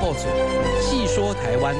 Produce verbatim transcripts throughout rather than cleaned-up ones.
报纸，细说台湾。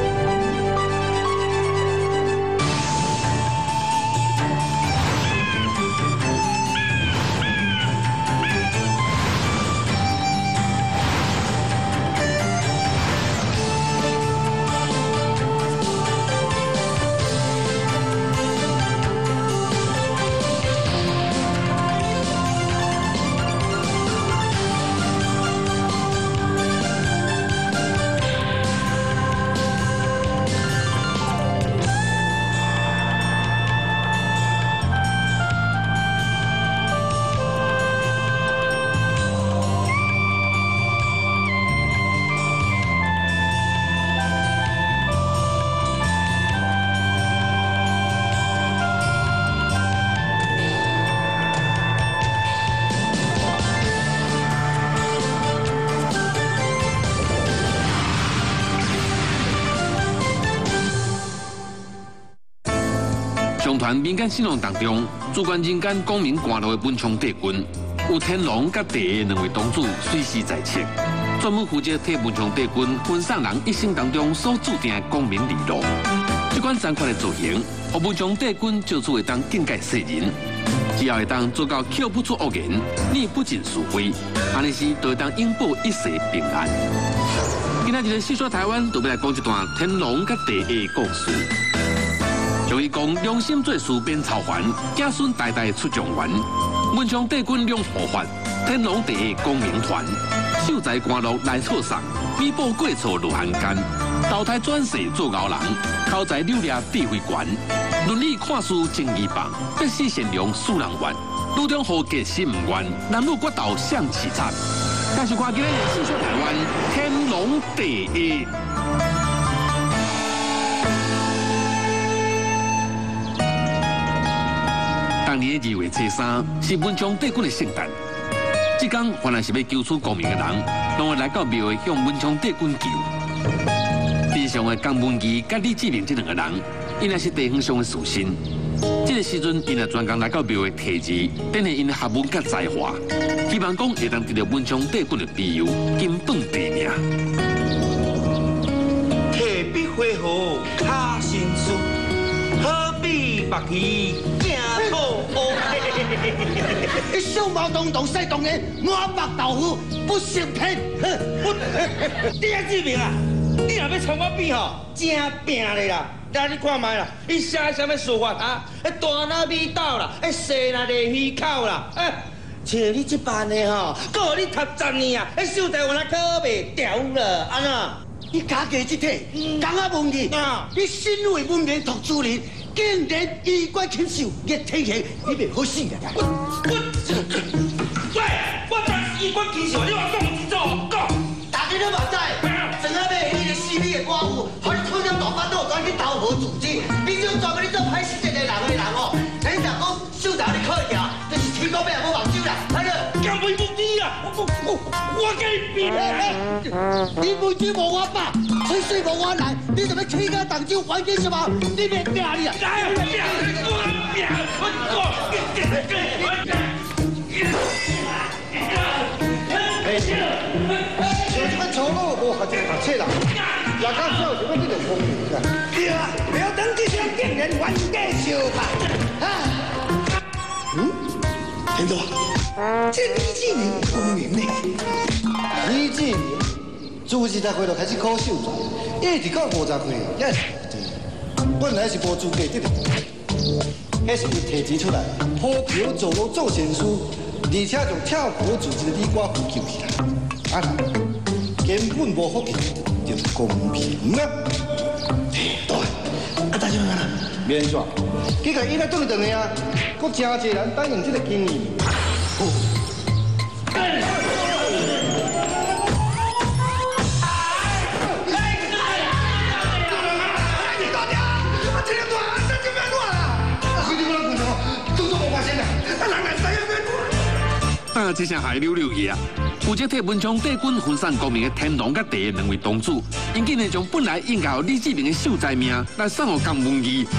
上传民间信仰当中，主管人间光明官路的文昌帝君，有天龙甲地下两位董主随时在侧，专门负责替文昌帝君分送人一生当中所注定的光明利路。这款残酷的造型，让文昌帝君就此会当境界世人，只要会当做到口不出恶言，逆不尽是非，安尼时就会当永保一世平安。今仔日的细说台湾，就要来讲一段天龙甲地下的故事。就伊讲良心做事变操烦，子孙代代出状元。文昌帝君两护法，天龙地下光明团，秀才官禄来错送，美宝过错落汉奸。投胎转世做牛人，口才溜达智慧悬，伦理看事正义棒，百世善良使人怨。女中豪杰心唔愿，男女决斗相凄惨。但是看今日细说台湾，天龙地下。当年的二月初三是文昌帝君的圣诞，这天原来是要求出光明的人，拢会来到庙会向文昌帝君求。地上的江文仪甲李志明这两个人，因也是地方上的士绅。这个时阵，因也专工来到庙会提字，展现因的学问甲才华，希望讲会当得到文昌帝君的庇佑，金榜题名。 提笔挥毫卡心书，何必白旗惊错乌？你相貌堂堂西当人，满白豆腐不识骗。你啊志明啊，你若要从我比吼，真拼咧啦！来你看卖啦，伊写什么书法啊？迄大那味道啦，迄细那地鱼口啦，哎，像你这般的吼，够你读十年啊，迄秀才原来考袂掉了，安怎？你家家这体，讲啊文艺，你身为文明读书人，竟然衣冠禽兽，越体型，你袂好死啦！我我喂，我才衣冠禽兽，你话讲是做讲？大家都嘛知，陈阿妹迄个死你的寡妇，互你讨了大巴肚，转去投河自尽，你就专给你做歹事这个人的人哦。你若讲秀才你可以啊，就是天公伯也无望手啦，係咯，咁會唔知啊？我我我跟你比你妹子無我爸，水水無我奶，你做咩傾家蕩產還幾什麼？你咩命啊？哎呀！我命，我我。像這個粗魯無學者讀冊啦，也敢小什麼這種風雨啊？對啊，不要等這些竟然冤家相拍啊！嗯，天總，這李志明聰明呢？李志明自二十歲就開始考秀才，一直到五十歲也是無錢，本來是無資格得到，迄是伊提錢出來，鋪橋走路做善事，而且將跳河自盡的李寡婦救起來，啊，根本無福氣，就是公平啊！對，啊，大家看啦，免煞，佢個伊來轉轉的啊，佫真濟人擔任這個經驗。 啊！这下害溜溜去啊！负责替文昌帝君分散光明的天龙甲地下两位董主，因竟然将本来应该由李志明的秀才命来送予江文仪。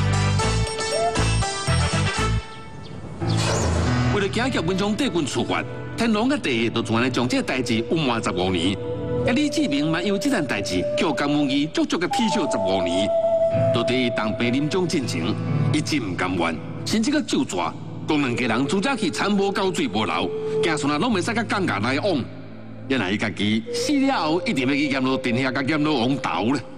为了惊叫文昌帝君处罚，天龙甲地下就全来将这代志隐瞒十五年。 啊，李志明嘛因为这件代志，叫江文义足足个踢笑十五年。到底伊当兵临终进前，一直唔甘愿，甚至个就抓，讲两家人主早起餐无够水无流，行船啊拢袂使甲尴尬来往。原来伊家己死了后，一定要去阎罗殿下甲阎罗王斗咧。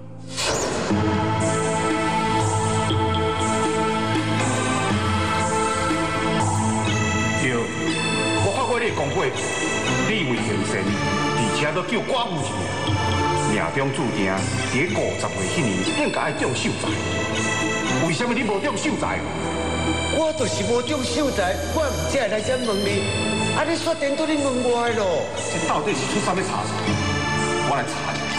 对，我看过你讲过，你为行善，而且都救寡妇一命。 命中注定，伫五十岁迄年应该爱中秀才。为什么你无中秀才？ 我就是无中秀才，我唔才来这问你。啊，你煞颠倒你问我的咯？ 这到底是出啥物差错？我来查一下。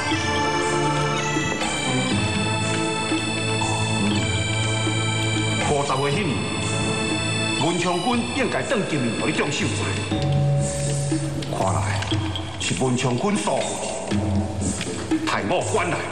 五十岁迄年，文昌君应该当今年互你中秀才。看来是文昌君疏忽。 太我关来！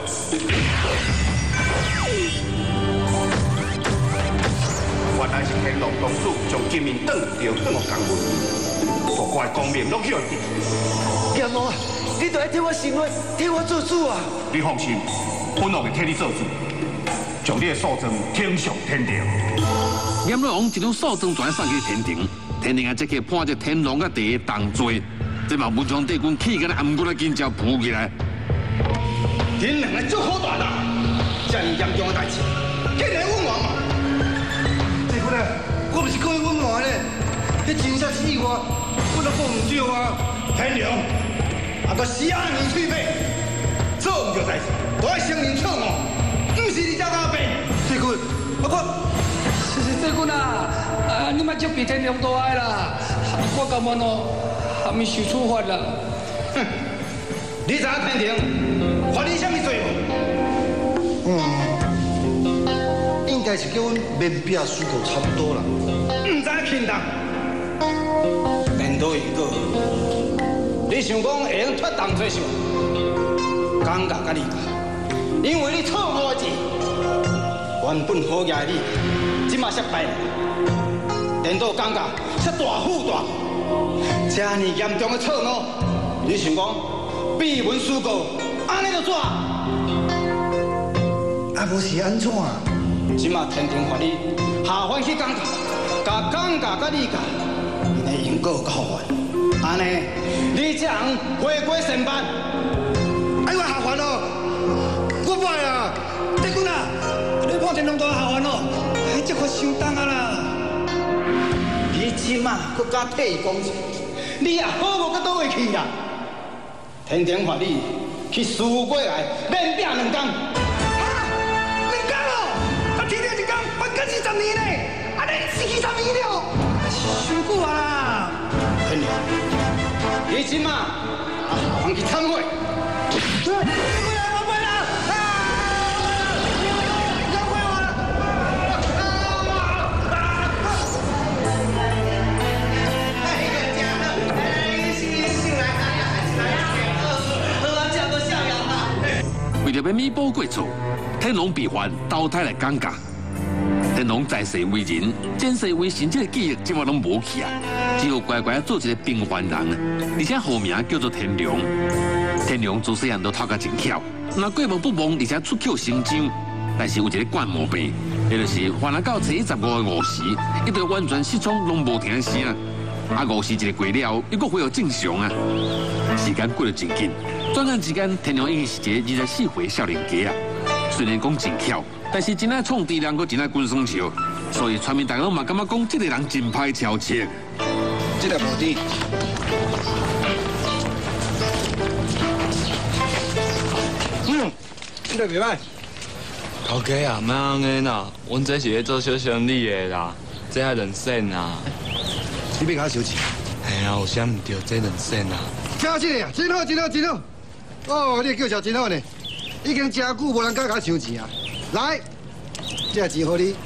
原来是天龙公主将金面转掉转我江文，我怪光明落去了。 阎王啊，你都要替我生活，替我做主啊！ 你放心，本王会替你做主，将你的素贞天上天庭。 阎罗王一张素贞全送去天庭，天庭啊，即刻判这天龙甲地同罪，这嘛文昌帝君气个暗骨来紧招扑起来。 恁两个足好大啦！这么严重的代志，竟然冤枉嘛！帝君啊，我不是故意冤枉呢，迄真煞是意外，我都讲唔少啊。天良，啊个死阿年脆尾，做唔着代志，都爱承认错误，不是你这阿伯。帝君，我我， 是是帝君啊，啊你莫就比天良大爱啦，我甘愿哦，还没受处罚啦。 哼，你知影天庭？ 罚你什么罪？嗯，应该是叫阮面壁输过差不多啦。唔知轻重，面对一个，你想讲会用脱当做上？尴尬甲你讲，因为你错误字，原本好嘢你，即马失败，连到尴尬，却大负大。这么严重的错误，你想讲闭门思过？ 安尼就怎？啊，无是安怎？即马天庭罚你下凡去讲价，甲讲价甲你价，因的因果交换。安尼，你这样回归神班。哎，我下凡咯，我不爱啊！帝君啊，你判天龙都下凡咯，哎，这可伤重啊啦！你即马搁加替伊讲钱，你也好无到倒位去啦？天庭罚你。 去输过来，免拼两工。啊，两工哦！啊，天天一工，我干四十年呢，啊，你死去十年了，伤久啊啦！天良，你即马啊，还去参会。你不要我回来啊！不要回我了！哎呀，家伙，哎，醒醒来，哎呀，来呀！ 为了要弥补过错，天龙被罚投胎来讲价。天龙在世为人，前世为神，这个记忆即马拢无去啊，只好乖乖做一个平凡人啊。而且号名叫做天良。天良自细汉都头壳真巧，那过目不忘，而且出口成章。但是有一个惯毛病，那就是凡来到初一十五的午时，一直完全失聪，拢无听声。啊，午时一个过了，又搁恢复正常啊。时间过得真紧。 转眼之间，天良已经是一个二十四岁少年家啊。虽然讲真巧，但是真爱创治人，佮真爱滚双笑，所以村民大家拢嘛感觉讲，这个人真歹超切。 这个无滴。嗯，这个袂歹。 头家啊，莫安尼啦，阮这是咧做小生意的啦，这还人生啊。 你别甲我收钱。 哎呀，有啥唔对？这人生啊。 真这个啊，真好，真好，真好！哦，你叫销真好呢，已经真久无人敢甲我收钱啊！来，这钱互你。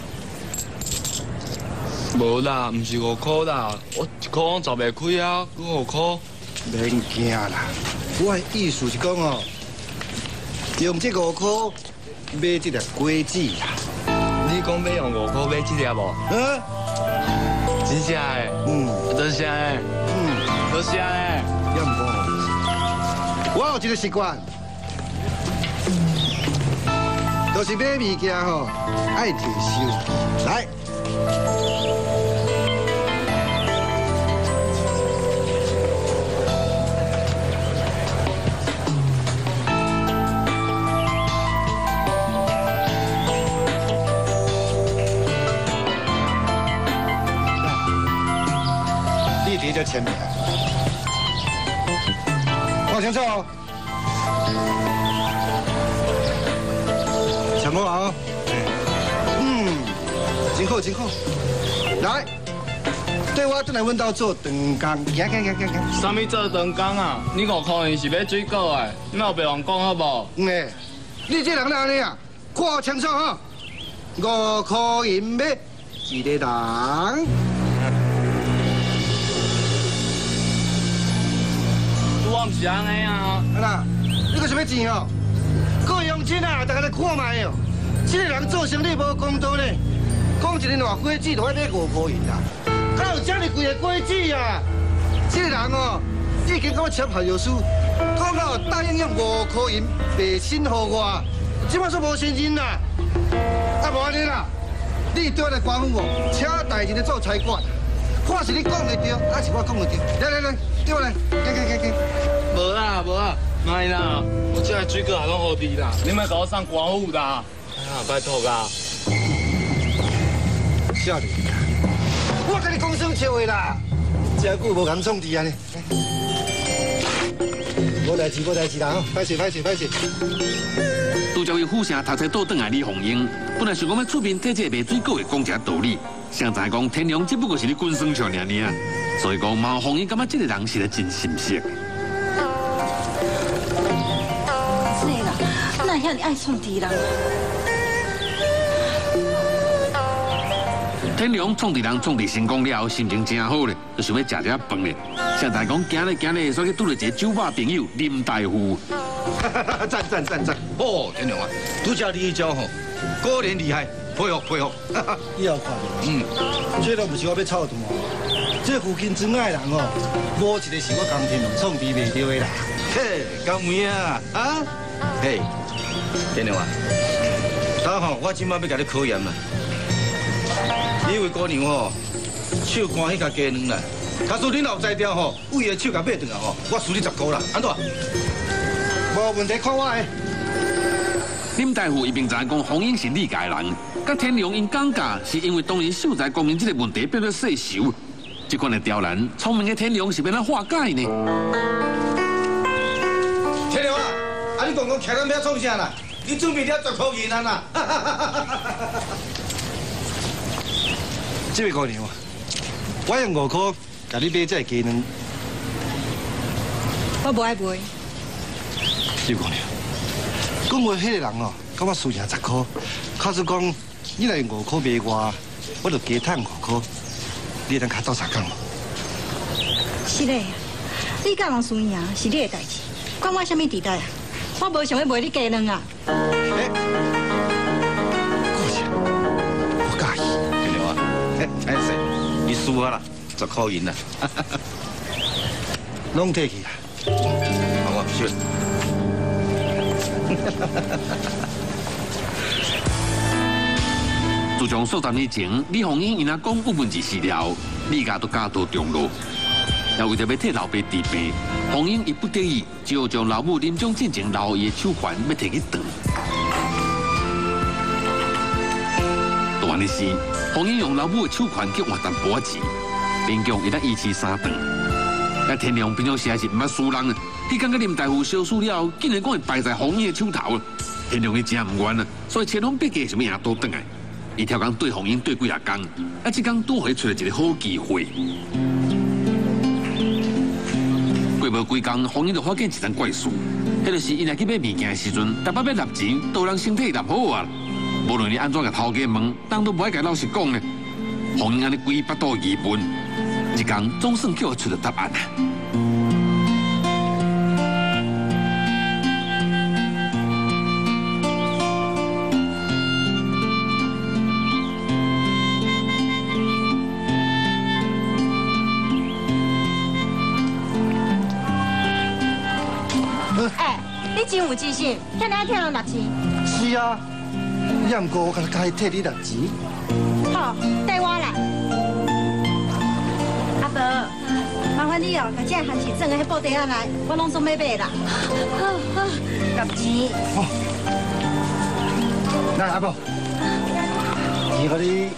无啦，唔是五块啦，我一块我赚袂开啊，佮五块。 免惊啦，我的意思是讲哦，用这五块买这粒果子啦。 你讲要用五块买这粒无？ 嗯， 真正的？ 嗯， 多谢诶， 嗯， 多谢诶。 要唔过， 有一个习惯，就是买物件吼爱提收。来。 你就签名，看清楚哦。想好啊？嗯，真好真好。来，对我转来阮兜做长工，行行行行行。 啥物做长工啊？你五块银是要水果的，你莫白话讲好无？ 嗯诶，你这人哪安尼啊？看我清楚哈，五块银买一个人。 我唔是安尼啊！ 啊啦，你个什么钱哦？够用钱啊！大家来看卖哦。这个人做生意无公道呢，讲一日偌果子，就要买五块银啦。哪有这么贵的果子啊？这个人哦，已经跟我签合约书，讲到答应用五块银卖身给我，即摆说无信任啦。啊，无安尼啦，你对我来官府哦，请代志来做裁决。 看是你讲的对，还是我讲的对？来来来，对我来，行行行行。 无啦无啦，卖啦，我这个水果也拢好滴啦，你莫甲我送官府啦。哎呀，拜托啦。 少年，我跟你讲声笑话啦，真久无敢创治安尼。无代志无代志啦，吼，歹势歹势歹势。 拄则为副城读册倒转来李凤英，本来想讲要出面替这个卖水果的讲一下道理。 谁知讲天良只不过是你滚生笑尔尔，所以讲毛凤英感觉这个人是个真心色。 是啦，哪遐尼爱创治人？ 天良创治人创治成功了后，心情真好咧，就想要食只饭咧。谁知讲行咧行咧，所以拄到一个酒吧朋友林大夫。 赞赞赞赞！ 哦，天良啊，拄则你一招吼，果然厉害。 佩服佩服， 以后看到，嗯，这都不是我要操蛋哦。这附近真爱人哦，无一个是我工天龙创治袂到的啦。 嘿，高妹啊，啊，嘿，天良啊，等吼，我今摆要甲你考验啦。你位姑娘吼，手干迄个鸡卵啦，假使你若有才调吼，为个手甲买转来吼，我输你十箍啦，安怎？ 无问题，看我的。 林大夫一边知影讲凤英是理解人，甲天良因讲价是因为当年秀才公民这个问题变做世仇。这款的刁难，聪明的天良是变哪化解呢？ 天良啊，啊你讲讲徛咱要创啥啦？你准备了十箍银啊啦！ 这位姑娘啊，我用五块甲你买这个鸡卵。 我不爱买。 这位姑娘。 讲话迄个人哦，甲我输赢十块，假使讲你来用五块卖我，我就加赚五块，你能卡到啥工？ 是嘞，你甲人输赢是你的代志，关我什么地带啊？我无想要卖你鸡卵啊！ 哎，过去，我介意。 天良啊，嘿，歹势，你输我啦，十块银啦， 拢摕去啦。 好我去。 自从数十年前，李凤英因阿公有问题死了，李家都家道中落，也为着要替老爸治病，凤英亦不得已，只好将老母临终之前留伊的手环要摕去断。断的是，凤英用老母的手环去换淡薄仔钱，勉强会当一气三顿。但天良平常时还是唔捌输人，他感觉林大夫烧输了，竟然讲会败在凤英的手头。天良伊真唔愿啊，所以千方百计想要赢倒转来。 伊跳工对凤英对几啊工，啊，这工拄好找到一个好机会。过无几工，凤英就发现一件怪事，迄就是伊来去买物件的时阵，台北要纳钱，都人身体纳好啊。无论你安怎甲头家问，人都不爱甲老实讲呢。凤英安尼鬼巴肚疑问，一工总算叫出了答案啊。 哎， 你真有自信，遐尔听人六钱。 是啊，也毋过我敢该替你六钱。 好，带我来。阿伯，麻烦你哦，把这番薯整个迄布袋仔来，我拢总要买啦。好好，六钱。 好。来，阿伯，伊互你。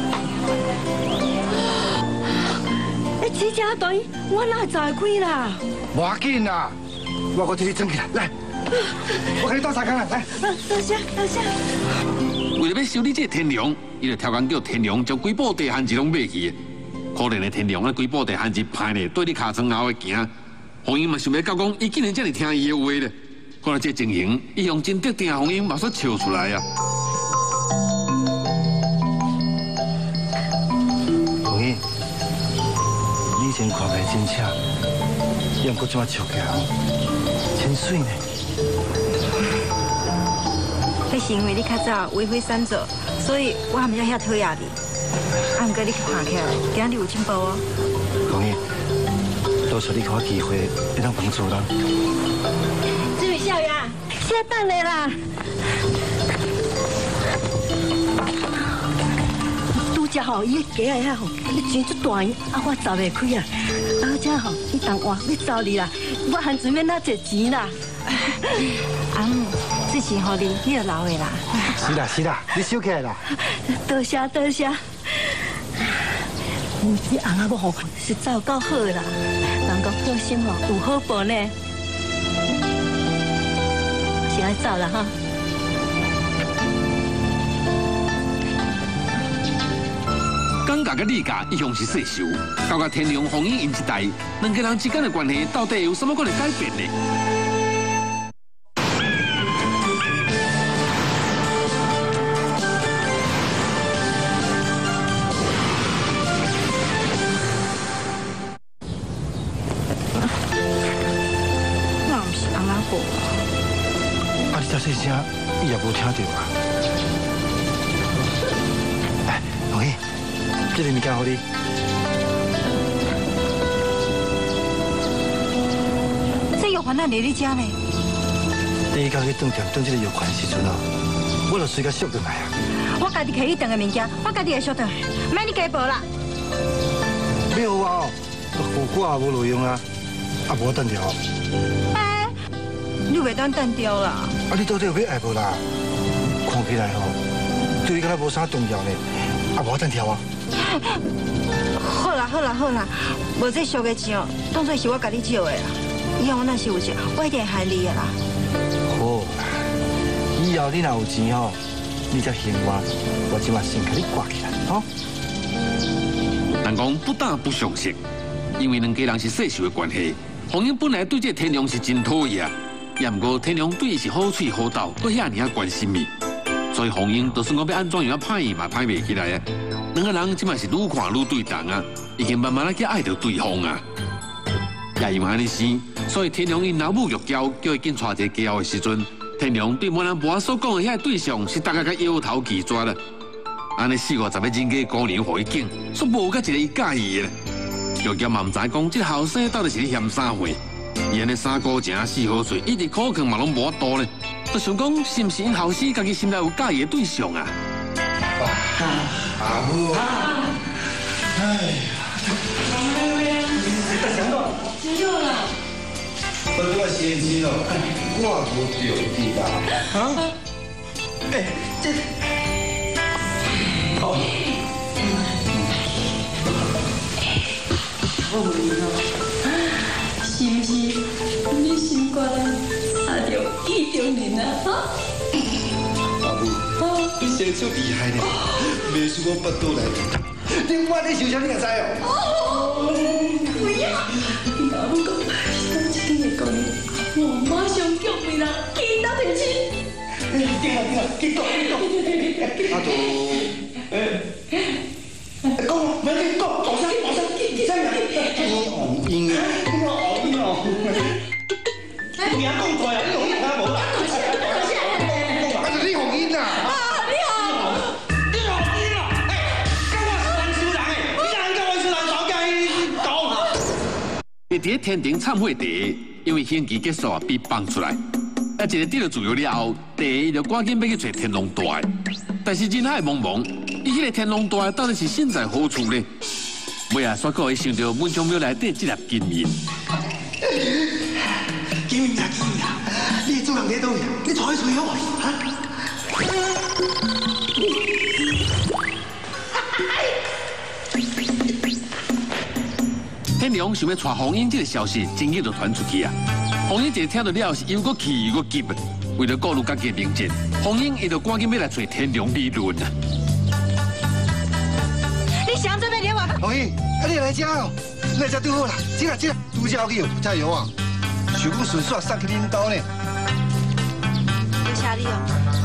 哎，这只蛋我哪会开啦？ 无要紧啦，我我替你整起来，来，我给你倒三缸来，来。 多谢多谢。 为了要修理这天良，伊就超工叫天良将几部地番薯拢买去。可怜的天良啊，几部地番薯歹咧，对你尻川后的行。红英嘛想要到讲，伊竟然这么听伊的话咧。看到这情形，伊用真得定，红英马上笑出来啊。 红英。以前看起来真赤，也毋过这么笑起来，真水呢。 迄是因为你较早为非作歹，所以我还没有遐讨厌你。啊，毋过你看起来，今日有进步哦。 红英，多谢你给我机会，会当帮助人。 这位少爷，现在等你啦。只吼，伊个家啊吼，你钱足大个，啊我走袂开啊，啊这吼，你等我，你走你啦，我还准备哪侪钱啦？ 阿姆，这钱互你，你就留的啦。 是啦是啦，你收起来啦。 多谢多谢。你这翁仔某吼，实在有够好啦，人讲好心吼有好报呢。先爱走啦哈。 感觉甲理解一向是世仇，到甲天良、红英因一代，两个人之间的关系到底有什么可能改变呢？ 我唔是翁仔某啊。 啊，你遮细声，伊也无听到啊。哎，红英。这个物件互你， 这药款哪来你遮呢？ 第一工去饭店炖这个药款时阵哦，我就随甲续转来啊。 我家己可以炖的物件，我家己会续转，免你加报啦。 没有啊，火锅也无路用啊，啊无等调。 哎，你袂当等掉啦。 啊，你到底有要爱无啦？看起来吼，对你敢若无啥重要呢，啊无等调啊。 好啦好啦好啦，无这俗的钱哦，当作是我家己借的啦。以后我若是有钱，我一定会还你的啦。 好啦，以后你若有钱吼，你才还我，我即马先甲你挂起来，吼。 人讲不打不相识，因为两家人是世仇的关系。红英本来对这天良是真讨厌，也毋过天良对伊是好喙好斗，搁遐尔啊关心伊，所以红英就算我要安怎样歹伊嘛歹袂起来啊。两个人即嘛是愈看愈对同啊，已经慢慢啊去爱着对方啊。也因为安尼生，所以天良因老母玉娇叫伊紧娶一个家后的时阵，天良对满人婆所讲的遐对象是大家甲摇头拒绝了。安尼四五十个人家姑娘互伊拣，煞无甲一个伊介意的。玉娇嘛唔知讲，这个后生到底是咧嫌啥货？伊安尼三姑情四好嘴，一直苦劝嘛拢无法度呢。就想讲，是毋是因后生家己心内有介意的对象啊？ 阿母，哎， 想到， 知道啦。 我拄啊先生哦，我无着你啦。啊？哎，这，哦， 我问你哦，是不是你心肝差着意中人啊？哈？ 阿母，你生出厉害呢，袂输我巴肚内面。你我咧受伤，你也知哦。 哦，对呀，你甲我讲，当一个讲，我马上叫回人去打电视。 对啊对啊，去讲去讲。阿杜，诶，讲，唔你讲，大声大声，真啊！我红英啊，我红英哦。你讲讲出来，你红英啊无啦？啊，就你红英啊！ 伫天庭忏悔地，因为刑期结束啊，被放出来。 啊，一个得了自由了后，第一就赶紧要去找天龙大的。但是人海茫茫，伊迄个天龙大的到底是身在何处呢？尾啊，煞个会想到文昌庙内底这粒金银。 金银啊金银啊！你做人在倒位？你带去找我哈？ 天龙想要带红英这个消息，真紧就传出去啊！红英一听到了是又搁气又搁急啊！为了顾虑家己的名节，红英伊就赶紧要来找天龙理论啊！ 你想这边连我？ 红英，啊你来遮哦，来遮拄好啦，这个这个拄只去有太油啊，想讲顺续送去恁兜呢。 谢谢你哦，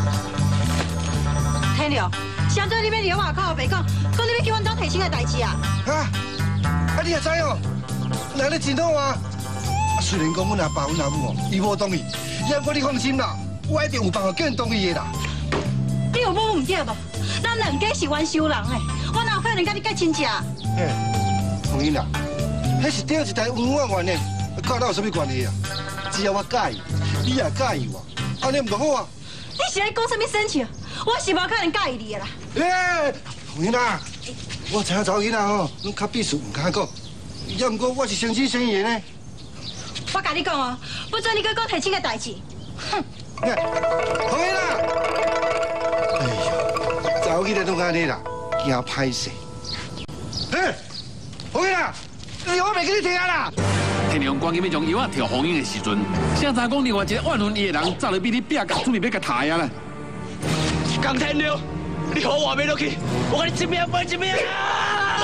天龙，想做你要连我靠白讲，讲你要去阮兜提亲的代志啊？ 啊，啊你也知哦，那你真好啊！虽然讲阮阿爸、阮阿母哦，伊无同意，也不过你放心啦，我一定有办法叫人同意的啦。 你有冇唔对无？咱两家是冤仇人诶，我哪有可能甲你结亲戚？ 嘿，红英啊，迄是顶一台冤枉案呢，跟咱有啥物关系啊？只要我介意，你也介意我，安尼唔就好啊？ 你是在讲什么生气？我是无可能介意你的啦。 诶，红英啊，我知影查某囡仔吼，拢较避暑唔敢讲，也毋过我是诚心诚意呢。 我甲你讲哦，不准你搁讲提亲的代志。哼！ 红英啊！哎呀，查某囡仔拢安尼啦，惊歹势。嘿，红英啊，你我袂给你听啦。 天龙赶紧要将药仔调红英的时阵，谁知讲另外一个怨恨伊的人，早就比你拼甲准备要甲杀啊啦！ 江天龙，你好我袂落去，我甲你一命赔一命啊！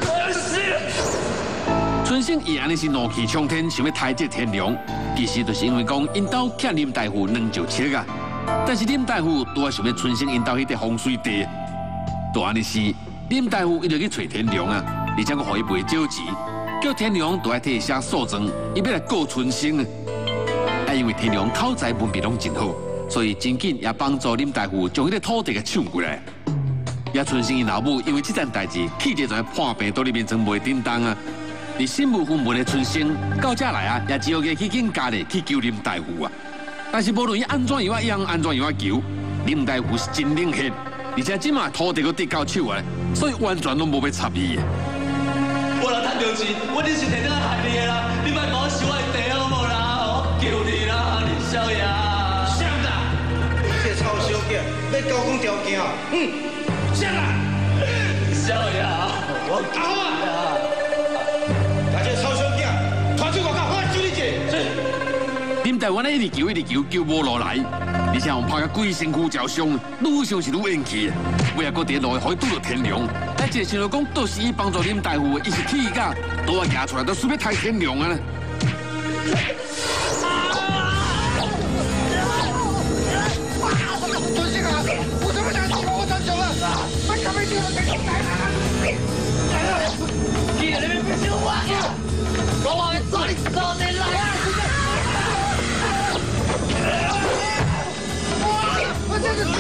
春生伊安尼是怒气冲天，想要抬这天龙，其实就是因为讲因兜欠林大夫两石切啊。但是林大夫拄啊想要春生因兜迄块风水地，大安尼是林大夫伊就去找天龙啊，而且佫互伊赔少钱，叫天龙都爱替伊写诉状，伊要来告春生啊。啊，因为天龙口才文笔拢真好，所以真紧也帮助林大夫将迄个土地给抢过来。也春生因老母因为这件代志，气得在破病倒里面装袂叮当啊。而心无分文的春生到这来啊，也只好去紧家里去救林大夫啊。但是无论伊安怎样啊样，安怎样啊求，林大夫是真冷血，而且即马土地都跌到手啊，所以完全拢无要插伊。 我若趁到钱，我一定是特登来害你的啦！你莫把我收我的地好无啦？我求你啦，林少爷。谁啦？ 这臭小囝要交讲条件哦。嗯，谁啦？ 少爷，我阿好啊！把这臭小囝拖出外口，我救你一个。 林大夫呢一直求一直求，求无落来，而且用拍甲规身躯焦伤，愈想是愈怨气。尾啊，搁伫路会拄到天龙，但一个想到讲，到时伊帮助林大夫，伊是气甲，都啊夹出来，都准备杀天龙啊！ 春生啊，我怎么想起我真凶了？我可没听到这种来了。 你在那边不许我呀！我往抓你走你来啊！ 我这是。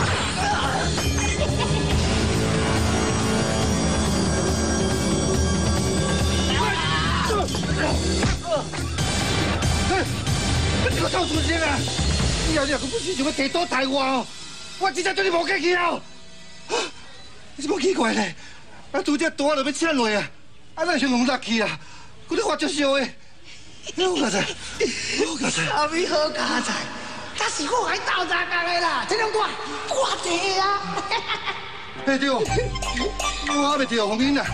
你个臭春生啊！你后日可不是想要地多台我哦？我真正对你无客气哦。你是无奇怪咧？啊，拄只大就要抢落啊！啊，咱先用落去啦，佮你发足烧的。好佳哉，好佳哉。 阿咪好佳哉，这是我爱斗杂工的啦，这两大大地啊！ 哎对，我还没对红英啊。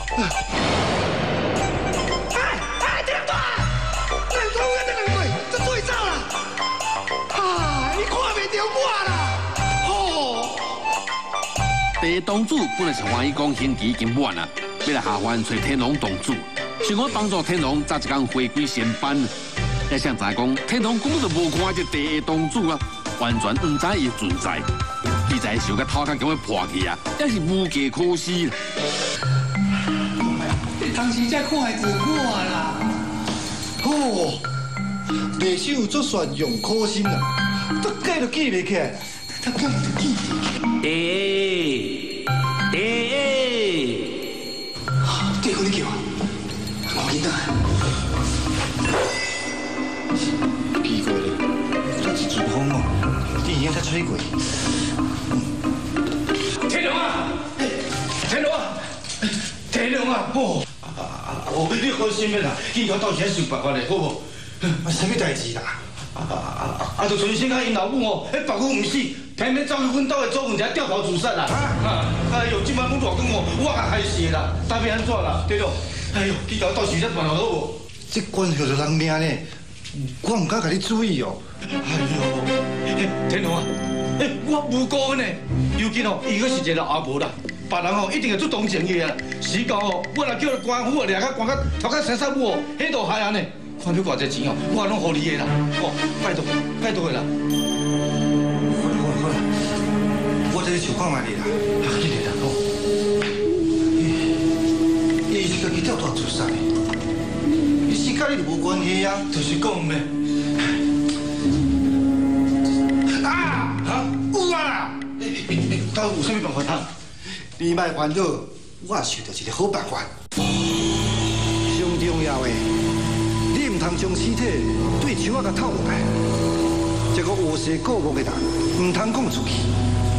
哎哎，这两大，两大我这两对，这对走啦！啊，你看袂着我啦！哦。 第一当主本来是欢喜讲刑期已经满了，要来下凡找天龙当主，想要帮助天龙早一天回归仙班。也想知讲天龙根本就无看这第一当主啊，完全唔知伊存在。你在想甲头壳咁样破去啊，也是无计可施。 你当时才看会着我啦。 哦，历史有作算用苦心啦，都记都记袂起来啦，他记就记。 诶诶， 对，好你叫啊，我紧等。 奇怪咧，这是厨房嘛？ 已经才吹过。 天龙啊！天龙啊！天龙啊！哦，啊啊啊！哦，你好心的啦，今朝到时想办法嘞，好无？啊，什么代志啦？啊啊啊啊！啊，就存心甲因老母哦，迄白骨唔死，偏偏走去阮兜的祖坟遮掉头自杀啦！啊！哎呦，今晚阮大公哦，我也害死啦，打要安怎啦？对咯？哎呦，今朝到时再办好无？ 这关系着人命呢，我唔敢甲你注意哦。 哎呦，天龙啊！哎，我无辜呢，尤其哦，伊阁是一个阿婆啦。 别人哦一定会做同情伊啊！时到哦，我若叫官府哦，掠到关到头到三十五哦，迄都害人呢。看你偌济钱哦，我拢互你的啦。哦，拜托，拜托的啦。 好啦好啦好啦，我这去想看卖你啦，啊，记得啦哦。伊伊是家己跳大自杀的，伊是甲你无关系啊。 就是讲咩？啊啊有啊！他有啥物办法通？ 你莫烦恼，我想到一个好办法。上重要的，你唔通将尸体对树仔甲透落来，这个有势过目的人唔通讲出去。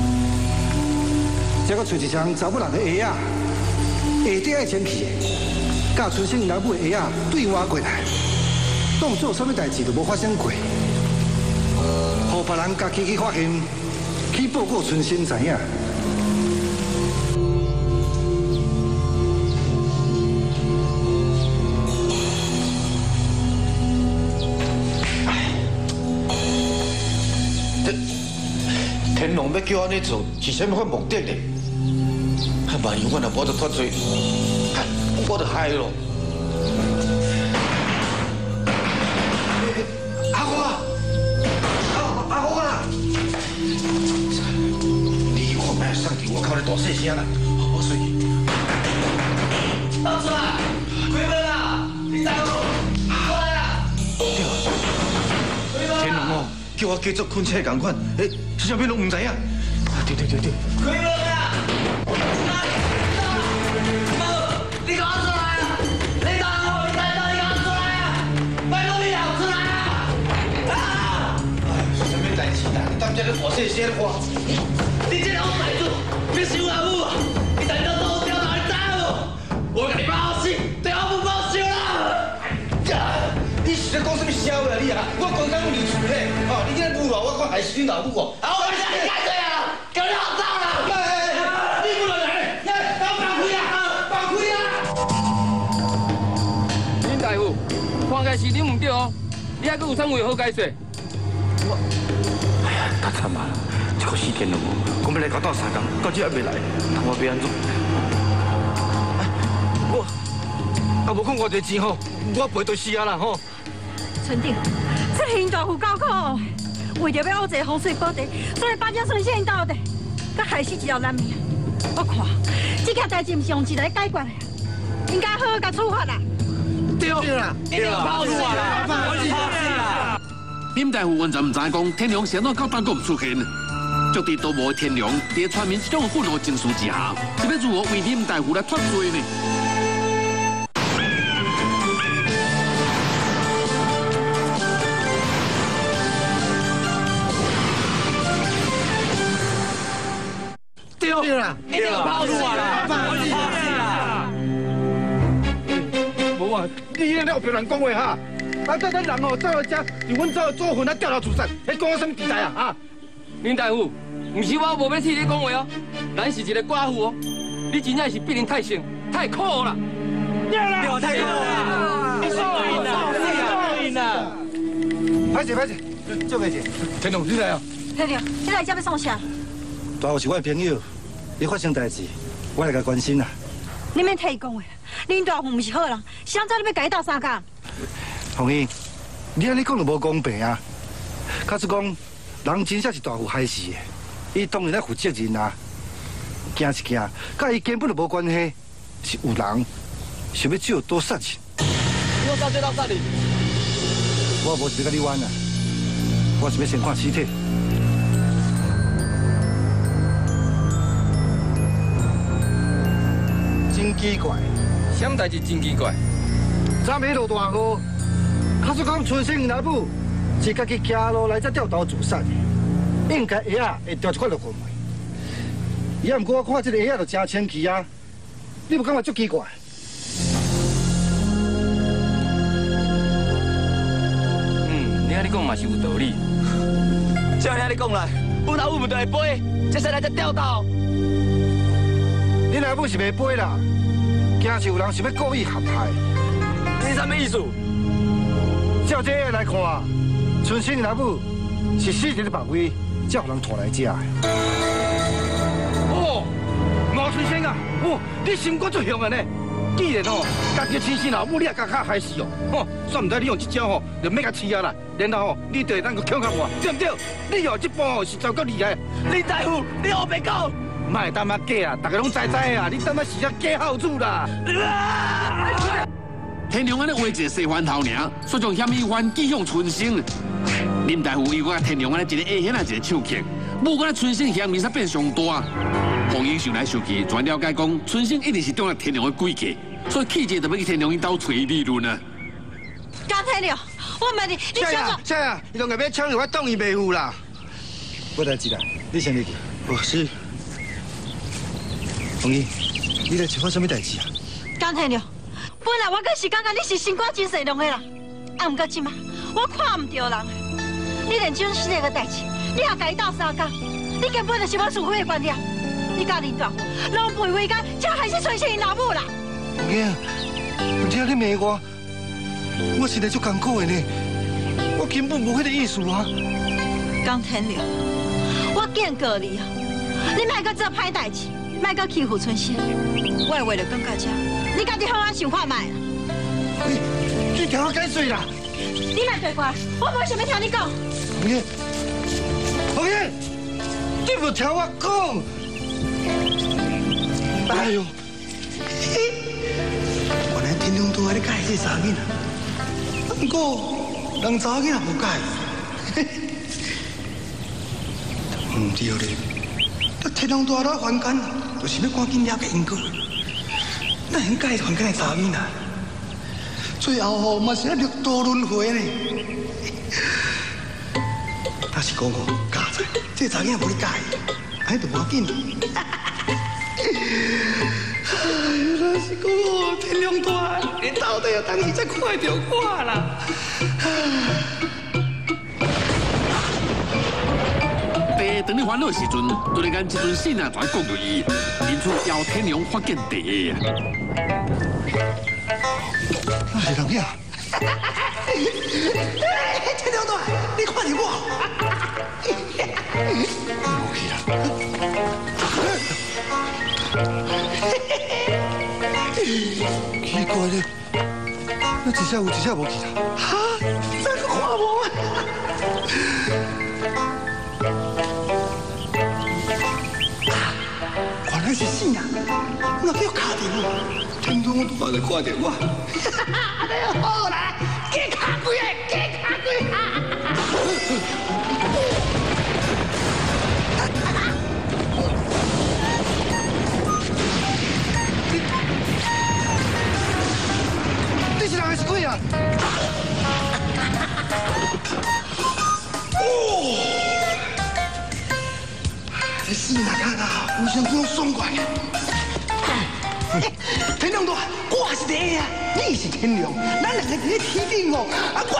这个找一张查某人的鞋啊，下底爱前去的，甲春生老母的鞋啊对换过来，当做什么代志都无发生过，互别人家己去发现，去报告春生知影。 天龙要叫安尼做，是啥物款目的呢？啊，万一我若无得脱罪，啊，我就害咯。阿虎啊，阿阿虎啊，你看卖上伫我口里大细声啦，我随去。老师啊，开门啊！你在不？过来啊！天龙哦，叫我继续困车共款，诶。 是啥物拢唔知影？啊，对对对对！开门啊！你给我出来啊！你打我，你打我，你给我出来啊！拜托你啊，出来啊！啊！哎，是啥物代志啦？你当这个大细声话，你这个好歹子，别收阿母啊！你等到都掉哪里走？我给你报信，对阿母报仇啦！你是在讲什么笑话你啊？我刚刚你厝咧，哦，你这母啊，我看害死你老母哦！啊，我跟你讲，你干对啊，给你好脏啦！哎，你不能来，来，给我放开啊！放开啊！ 林大夫，看起是你唔对哦，你还阁有啥话好解释？ 我，哎呀，太惨啊！这个四天了无，我要来搞到三工，到这还未来，那我要安怎？哎，我，啊，无讲偌济钱吼，我赔就死啊啦吼！ 村长，这林大夫够苦哦，为着要我这风水宝地，所以把这村先到的，佮害死一条人命。我看这件代志唔是用钱来解决的，应该好好甲处罚啦。 对啦，一定要抛出来啦，抛出来啦！ 林大夫完全唔知讲天良是安怎到当局出现，足地都无天良，伫村民这种愤怒情绪之下，是要如何为林大夫来脱罪呢？ 对啦，一定要抛出来啦！抛出来啦！无啊，你那后边人讲话哈，啊，这咱人哦走到遮，伫阮走祖坟啊掉头自杀，你讲我什么地带啊？啊！ 林大夫，唔是我无要替你讲话哦，咱是一个寡妇哦，你真正是比人太性太苦啦！ 对啦，太苦啦！你少赢啦，少赢啦！歹势歹势，做个事。天龙，你来啊！ 天亮，你来这要创啥？ 大有是我的朋友，伊发生代志，我来甲关心啦。 你免替伊讲话，林大富唔是好人，谁知你要甲伊斗相共？ 红英，你安尼讲就无公平啊！假使讲人真正是大富害死的，伊当然要负责任啊。惊是惊，甲伊根本就无关系，是有人想要借刀杀人。 你要杀这刀杀你？ 我无是要甲你冤啊，我是要先看尸体。 真奇怪， 什么代志真奇怪？ 昨暝落大雨，卡说讲春生老母是家己行路来才掉头自杀的， 应该鞋啊会掉一块落困袂。伊啊，毋过我看这个鞋啊，就真清气啊，你不感觉足奇怪？ 嗯，你安尼讲嘛是有道理。 照你安尼讲来，阮阿母唔就会飞，这使来才钓到。 恁阿母是袂飞啦，惊是有人想要故意陷害。 你啥物意思？ 照这个来看，春生阿母是死伫咧别位，才有人拖来遮的。哦，毛春生啊，哦，你心肝足雄的呢。既然哦，家己亲生老母你也甲较害死哦，吼，算唔知你用这招吼，就免甲饲啊啦。然后吼，你得当个抢甲我，对唔对？你哦，这般哦是真够厉害。 林大夫，你何必讲？ 卖当啊假啊，大家拢知知啊，你当啊是只假孝子啦。 天良安尼画一个西番头尔，所将嫌疑犯寄向春生。林大夫以为天良安尼一个下险啊，一个抢客，无管春生嫌疑才变上大。洪英想来想去，全了解讲春生一定是中了天良的诡计，所以气节就要去天良因兜找理论啊。 江天良，我问你，你啥呀？啥呀？伊拢个要抢，我当伊袂赴啦。无代志啦，你先入去。哦，是。洪英，你来是发什么代志啊？ 江天良，本来我可是感觉你是心肝真善良的人，啊，毋过即马我看唔到人，你连这种系列个代志，你也甲伊斗相共，你根本就是我属会的观念。你甲林大夫拢背为干，才害死春生因老母啦！ 洪英，唔听你骂我，我实在足艰苦的呢，我根本无迄个意思啊。 江天良，我警告你啊，你莫搁做歹代志，莫搁欺负春生。我的话就讲到这，你家己好好想看卖啦。 你你听我解说啦。 你莫对我，我无想要听你讲。 洪英，洪英，你无听我讲。哎呦！原来天良都爱你介这查囡仔，不过人查囡仔无介意。唔对咧，这天良都来还干，就是要赶紧了解因果。哪能介意还干来查囡仔？最后吼嘛是要六道轮回呢。若是讲哦，家在这查囡仔无你介意，哎，就无要紧。原来是讲哦，天良大，你到底要等伊才看到我啦。 第当你烦恼时阵，突然间一阵信啊，全讲到伊，因此邀天良发现第一啊。 那是人呀！天良大，你看到我？无去啦。奇怪咧，那一下有，一下无去啦。哈，再个看无啊！原来是死人，我叫卡电话，天中我都把你挂电话。安尼好啦，加卡几个，加卡几个。你是人还是鬼啊？哦，这死人看啊，有像这爽快啊！天良大，我是第一啊，你是天良，咱两个伫咧天顶哦，啊我。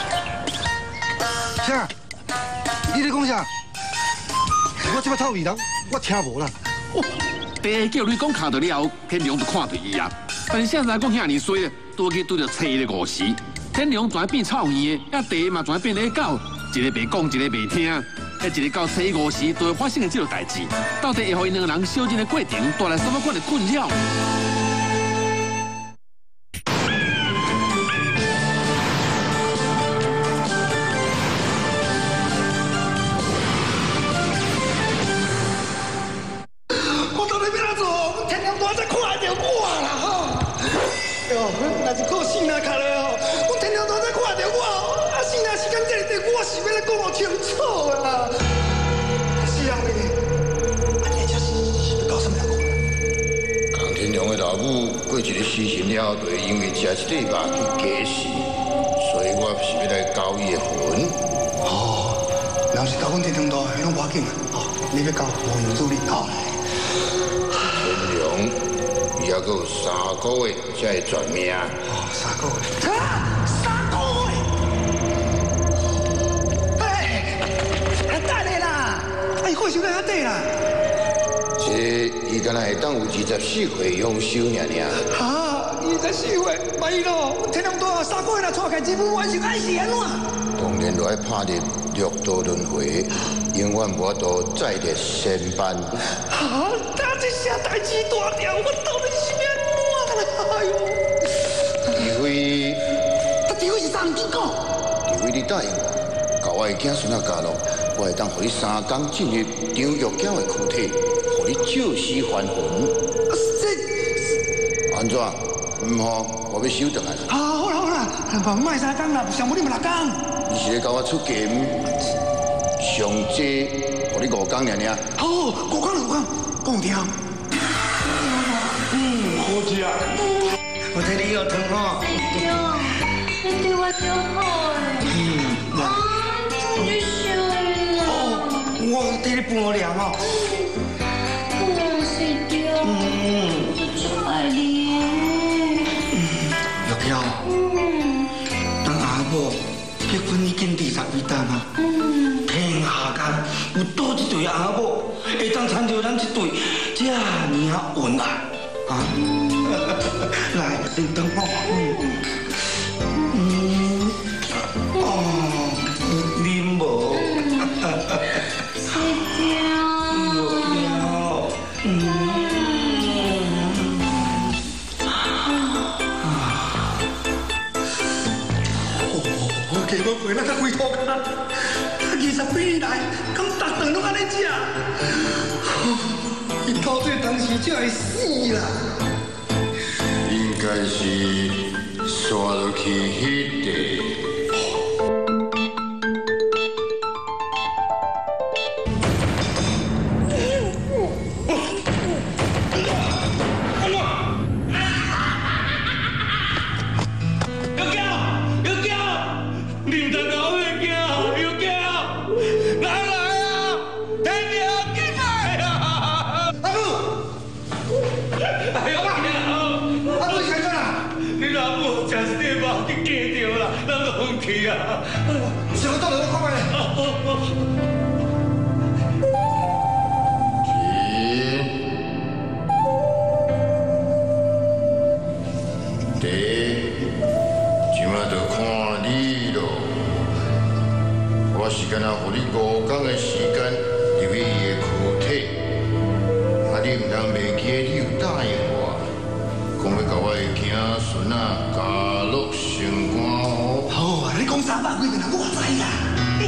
啥？你咧讲啥？我这摆透味人，我听无啦。 第一叫你讲卡到了后，天良就看到伊啊。但是现在讲遐尼衰，多去拄着找伊的误时，天良全变臭耳的，啊第一嘛全变咧狗，一个袂讲，一个袂听，迄一个到找伊误时，都会发生的这种代志，到底会互因两个人相认的过程带来什么款的困扰？ 过一个时辰了后，就会因为食一块肉去假死，所以我是要来交伊的魂。 哦， 要是到阮天龙大，拢无要紧啊。哦，你要交黄永助理交来。 天龙，伊还阁有三个月才会全命。 哦，三个月。啊，三个月！哎，等下啦，哎，我想到遐底啦。 这伊敢若会当有二十四岁永寿尔尔。 哈，二十四岁，万一咯，天龙大三个月啦，错开节目完成爱是安怎？ 当然落来拍入六道轮回，永远无法度再入仙班。 啊，他这下代志大条，我到底是要安怎啦？哎呦！ 除非， 他除非是啥唔紧讲？ 除非你答应我，甲我的子孙仔加入，我会当互你三工进入张玉娇的躯体，互你照死还魂。 这安怎？唔好，我要收倒来。 好，好啦好啦，唔卖三工啦，上无你咪六工。 你是咧甲我出金，上济互你五工尔尔。 好，五工五工，讲听。嗯，好食。我替你药汤吼。 对哦，你对我真好诶。 嗯， 啊，我就想你啦。 哦，我替你拌我凉哦。 我是对。 嗯， 我真爱你。 玉娇。 嗯。 当阿母结婚已经二十几单啊。 嗯。 天下间有多一对阿母会当参照咱一对这么啊恩爱啊？来，你等我。嗯。哦，啉无？ 是的。 我记我陪咱个龟头壳，二十几年来，敢逐顿拢安尼食，伊到这当时就会死啦。 应该是刷落去迄地。 什么道理？我看看。 是，第，即马就看你咯。我是干那互你五工的时间入去伊的躯体，啊，你唔通袂记你有答应我，讲要甲我的子孙仔加入升官哦。 好啊，你讲三百几遍啦，我知啦。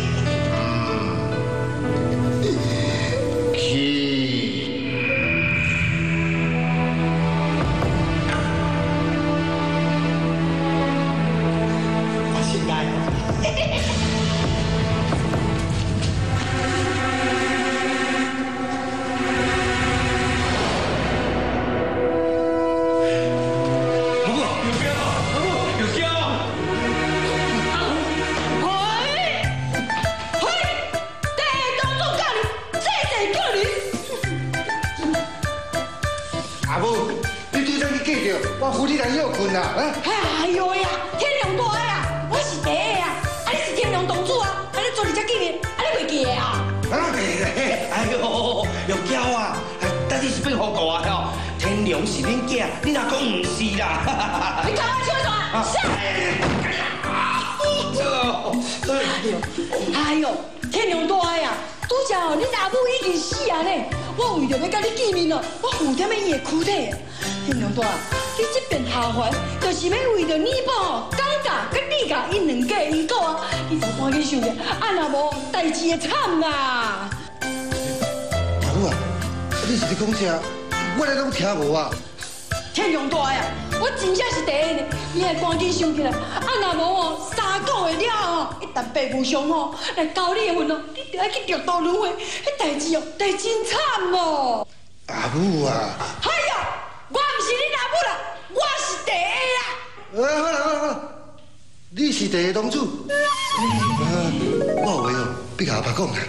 我扶你来休困啦，啊！ 哎呦呀，天龙大个啊，我是第一个啊，啊你是天龙董主啊，啊你做二只见面，啊你袂记得啊？ 啊，哎呦，玉娇啊，但你是变好过啊吼，天龙是恁囝，你若讲唔是啦？ 你干嘛笑啥？哎呦，天龙大个啊，拄则哦，恁阿母已经死啊呢，我为着要甲你见面哦，我附踮伊的躯体。天龙大，你这边下凡，就是要为着你宝讲价跟你价因两家因果啊，你就赶紧想着，啊若无代志会惨啊！ 阿母啊，你是咧讲啥？我咧拢听无啊！ 天龙大呀，我真正是第一呢，你还赶紧想起来，啊若无哦，三个月了哦，一旦爸母上哦来交你的份哦，你就要去六道轮回，迄代志哦，代真惨哦！ 阿母啊！ 哎呀！我唔是你阿母啦，我是第一啦。 哎，好啦好啦好啦，你是第一董主。啊，我有话哦， 别甲阿爸讲啦。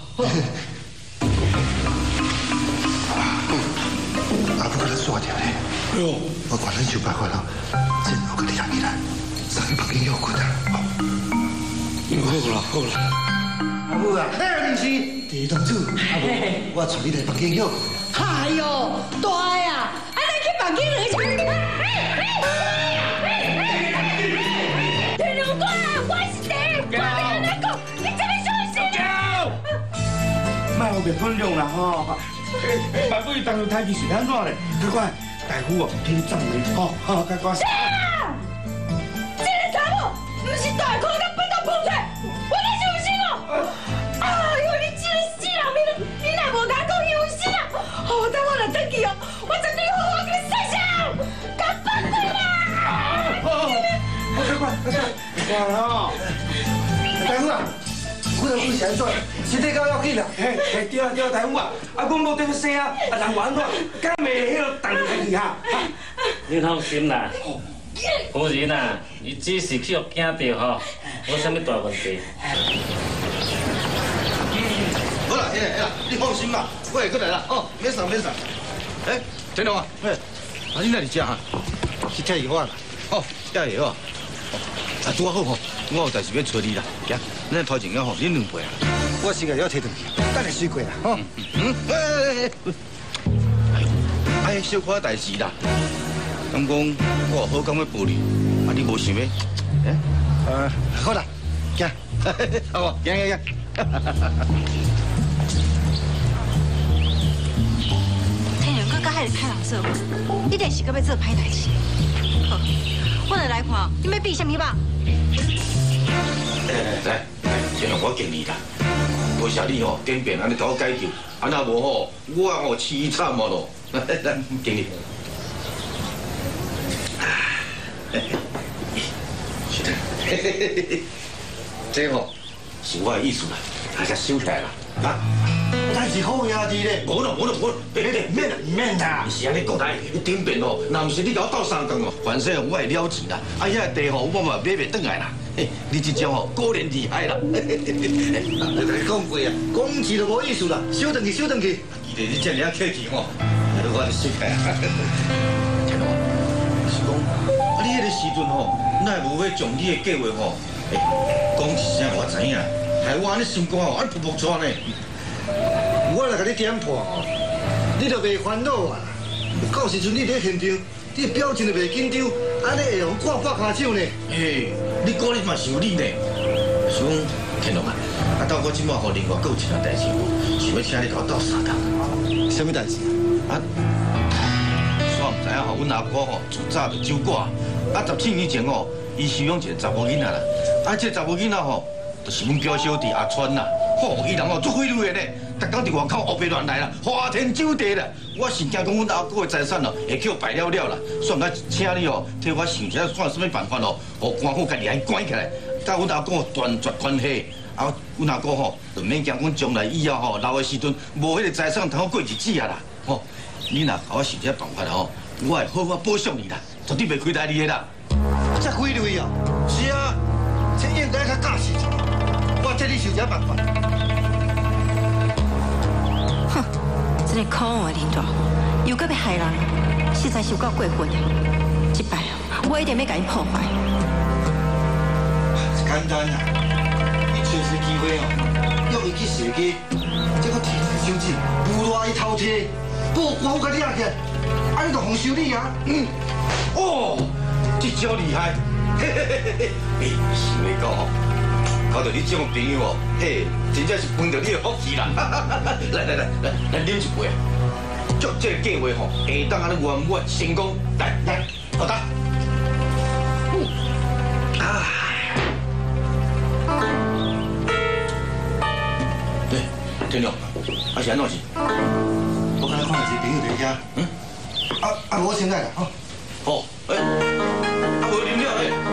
阿母甲咱刷掉咧。哎呦，我管咱想办法咯，这我甲你行起来，送去北京休困啊。好啦好啦。阿母啊，哎，林氏，第一公主，阿母，我带你来北京休困。 哎呦，大呀！啊，咱去北京去。天龙哥，我是你，我跟你讲，你真的小心啊！ 莫有别分量啦吼，万不当初太极是安怎嘞？快快，大夫哦，替你葬礼，吼吼，快快。是啊，这个查某不是大裤甲背到碰出，我你是有心哦。哎呦，你这个死人命，你若无甲我讲有心啊，哦，等我来登记哦，我绝对好好给你洗洗，甲放开啦！ 快快快快，快哦！大夫啊！我有事安怎？身体够要紧啦？嘿，嘿，对啊对啊，大夫啊！啊，我无对要生啊，啊，人安怎？敢袂迄个动下去哈？ 你放心啦，夫人啊，你只是去互惊到吼，无啥物大问题。 好啦，哎啦，你放心啦，我会过来啦，哦，免送免送。哎，天龙啊，哎，啊，你哪里食啊？去吃药啊？哦，吃药啊。啊，拄好吼，我有代志要找你啦，行，咱头前个吼，恁两杯啊。我时间要摕转去，等下水过啦，吼。嗯，哎哎哎，哎，小可代志啦。敢讲我有好感要报你，啊，你无想要？哎，呃，好啦，行，好无？行行行。 天龙哥甲迄个歹人做伙，一定是搁要做歹代志。好，我来来看，你要比什么吧？ 来来来，天龙，我敬你啦。多谢你吼，简便安尼甲我解救，啊那无吼，我吼凄惨啊咯。来，敬你。是的，这吼是我的意思啦，大家收起来啦，啊。咱是好兄弟咧，无咯无咯无咯，免免啦免啦，是安尼讲来，顶边哦，若毋是你甲我斗相共哦，反正我会了钱啦，啊遐地吼我嘛买袂转来啦，嘿，你这种吼果然厉害啦，你甲你讲过啊，讲字就无意思啦，收转去收转去，记得你这样客气吼，我就收起来。天龙，是讲啊你迄个时阵吼，哪会无要将你的计划吼，讲一声我知影，害我安尼心肝吼安噗噗喘呢。我来甲你点破哦，你就袂烦恼啊！到时阵你伫现场，你表情就袂紧张，安尼会用挂挂骹手呢。嘿，你讲你嘛是有理呢。是讲天龙啊，啊，到我即摆吼另外还有一件代志哦，想要请你甲我斗相共。什么代志啊？啊，煞唔知影吼，阮阿婆吼自早就走寡，啊，十七年前吼，伊收养一个查某囡仔啦，啊，这查某囡仔吼，就是阮表小弟阿川啦。吼，伊人吼足费力的咧，逐工伫外口黑白乱来啦，花天酒地啦。我是惊讲阮阿哥的财产哦会叫败了了啦，所以我请你哦替我想一下，看什么办法哦，互官府家己来关起来，甲阮阿哥断绝关系。啊，阮阿哥吼就免惊阮将来以后吼老的时阵无迄个财产通好过日子啊啦。吼，你若甲我想一下办法吼，我会好好保障你啦，绝对袂亏待你的啦。这费力哦？是啊，这应该较假实一点。我替你想一下办法。 哼，这个可恶的林大虎，又搁要害人，实在是有够过分的。这摆我一定要甲伊破坏。 简单啦，你找时机会哦，用伊去射击，这个提前收钱，不赖伊偷摕，报官府甲你压起来，啊你就防收你啊。嗯，哦，这招厉害，嘿嘿嘿嘿嘿，哎，想要讲吼。靠着你这种朋友哦，嘿，真正是分到你的福气啦！来来来来，来饮一杯啊！祝这个计划吼，下当安尼圆满成功。来来，好打。啊！对，天亮，啊是安怎是？我刚才看到一个朋友在遐，嗯，啊啊，我先来啦，吼。哦，哎，啊无啉了嘞。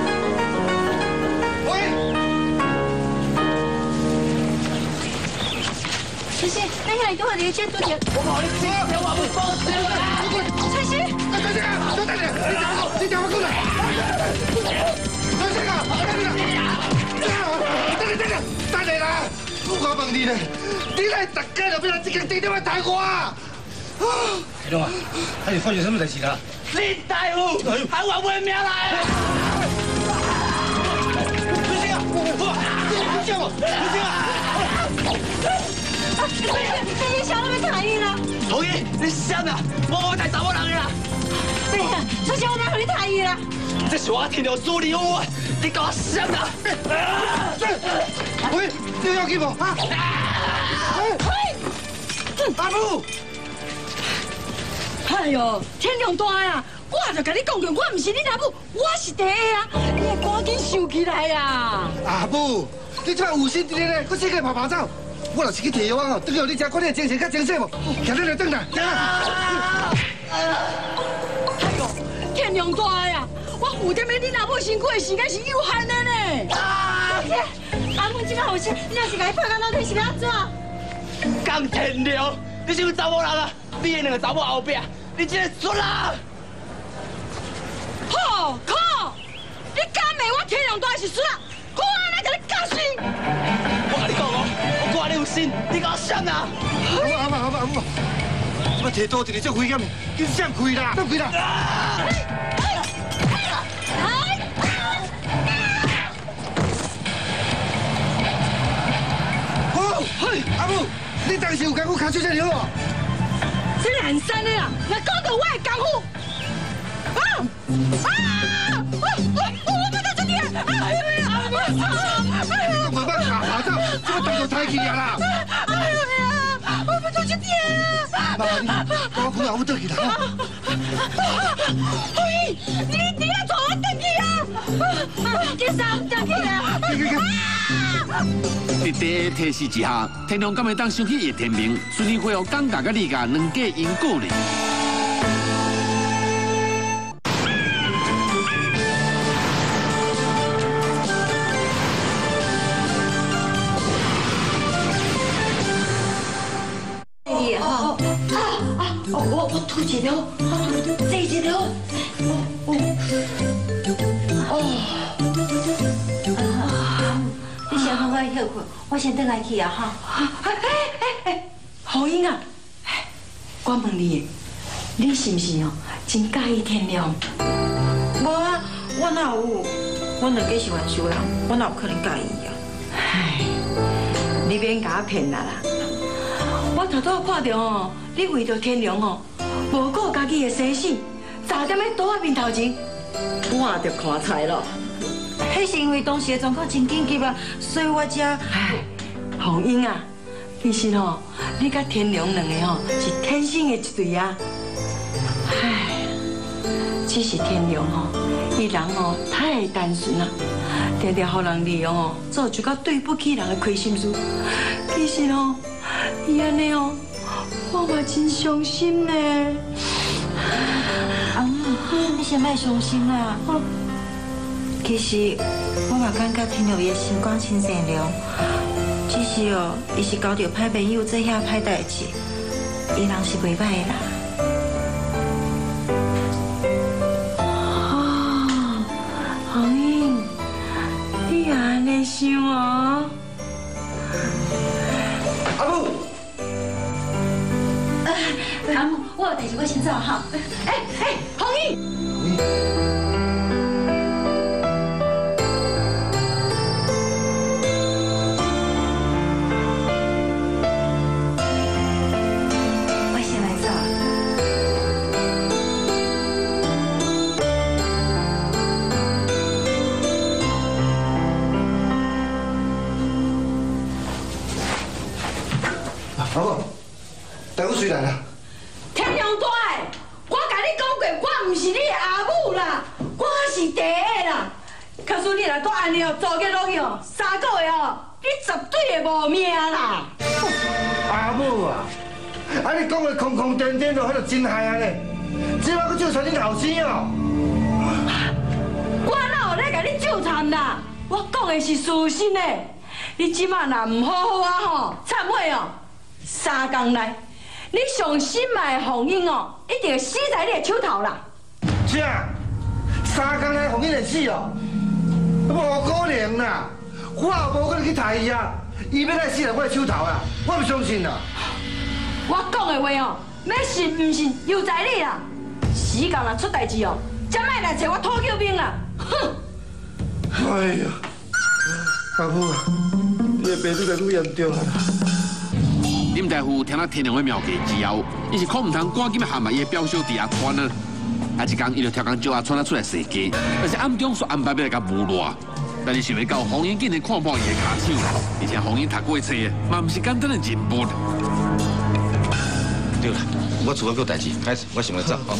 陈曦，那下来跟我连线多点。我跑你车，我不放心了。陈曦， 陈曦啊，都等你，你等我，你等我过来。陈曦啊，等你啦，等你等你，等你啦。 我问你咧，你来大家就变来这间店点来抬我啊！ 天龙啊，还是发生什么代志啦？ 林大夫，还我命命来！不行啊！不行啊！不行啊！ 你想那边太医啦？ 同意，你想啊，我我带查某人啦。 对呀，这是我来和你太医啦。 这是我天龙处理我，你给我想啊！ 喂，你要去无？啊！阿母。 哎呦，天亮大呀！我就甲你讲过，我唔是你阿母，我是第一啊！你要赶紧收起来呀！ 阿母，你这有心伫咧，搁这个拍拍走，我若是去摕药啊，等下你食，看你精神较精神无？行你来等来。 哎呦，天亮大呀！我负担要你阿母身躯的时间是有限的呢。 啊！阿母，这个好笑，你若是甲伊拍到脑壳是要安怎？ 江天亮，你是不是查某人啊？ 你的两个查某后壁，你这个出啦！ 好，靠！你敢骂我天亮大是输啊？我来甲你教训！ 我甲你讲哦，我看你有心，你给我闪啊！ 阿妈阿妈阿妈，我摕刀一个足危险的，你闪开啦，闪开啦！好，嘿，阿母，你当时有跟我卡出这条哦？ 这烂山的啦，来搞到我的功夫！啊啊！我我我不能出去！哎呀！ 我慢慢爬爬走，这个动作太奇啦！ 哎呀！我不出去点啊！ 妈，你我看我倒去啦！ 红衣，你你要带我倒去啊！给啥倒去啊？ 在第一提示之下，天龙敢会当想起叶天明，顺利恢复尴尬甲李家两家因果呢？ 你哈啊啊！我我吐一条，这一条，哦哦。 你先好好休困，我先回来去啊哈。 哎哎哎，红英啊，我问你，你是不是哦真介意天亮？ 无啊，我哪有？我两个是玩熟人，我哪有可能介意啊？ 唉，你免甲我骗啦啦！我头拄看到哦，你为着天亮哦，无顾家己的生死，差点在刀仔面头前，我就看菜了。 迄是因为当时的状况真紧急啊，所以我才…… 唉，红英啊，其实哦，你甲天良两个哦是天生的一对啊。唉，只是天良哦，伊人哦太单纯啦，常常互人利用哦，做一个对不起人的亏心事。其实哦，伊安尼哦，我嘛真伤心呢。 阿母，你先莫伤心啦。 其实我嘛感觉天佑伊的心肝真善良，只是哦，伊是交到歹朋友做遐歹代志，伊人是袂歹啦。 哦，红英，你也安尼想哦？ 阿母， 阿母，我有代志，我先走哈。 哎哎，红英。 阿母，大夫谁来了？ 天亮大的，我甲你讲过，我唔是你的阿母啦，我是第一啦。可是你若搁安尼哦，做个落去哦，三个月哦，你绝对会无命啦。 阿母啊，啊你讲的空空颠颠的，迄就真害啊咧！只要搁借钱你后生哦。 我哪有咧甲你纠缠啦？我讲的是事实呢。你即马若唔好好啊吼，忏悔哦。 三天内，你上心爱的红英哦，一定会死在你的手头啦！ 这三天内红英会死哦？无可能啦！我也无可能去杀伊啊！ 伊要来死在我的手头啦，我唔相信啦。 我讲的话哦，要信唔信由在你啦。时间若出代志哦，才莫来找我讨救兵啦。哼！ 哎呀，阿母啊，你的病愈来愈严重啊！ 林大夫听到天良的妙计之后，伊是可唔通赶紧的喊埋伊的表小弟阿川啊。啊，一天伊就跳工叫阿川啊出来踅街，但是暗中煞安排要来甲无赖。但是想要到红英竟然看破伊的骹手，而且红英读过册，嘛唔是简单的人物。 对啦，我厝还有代志，开始我想要走哦。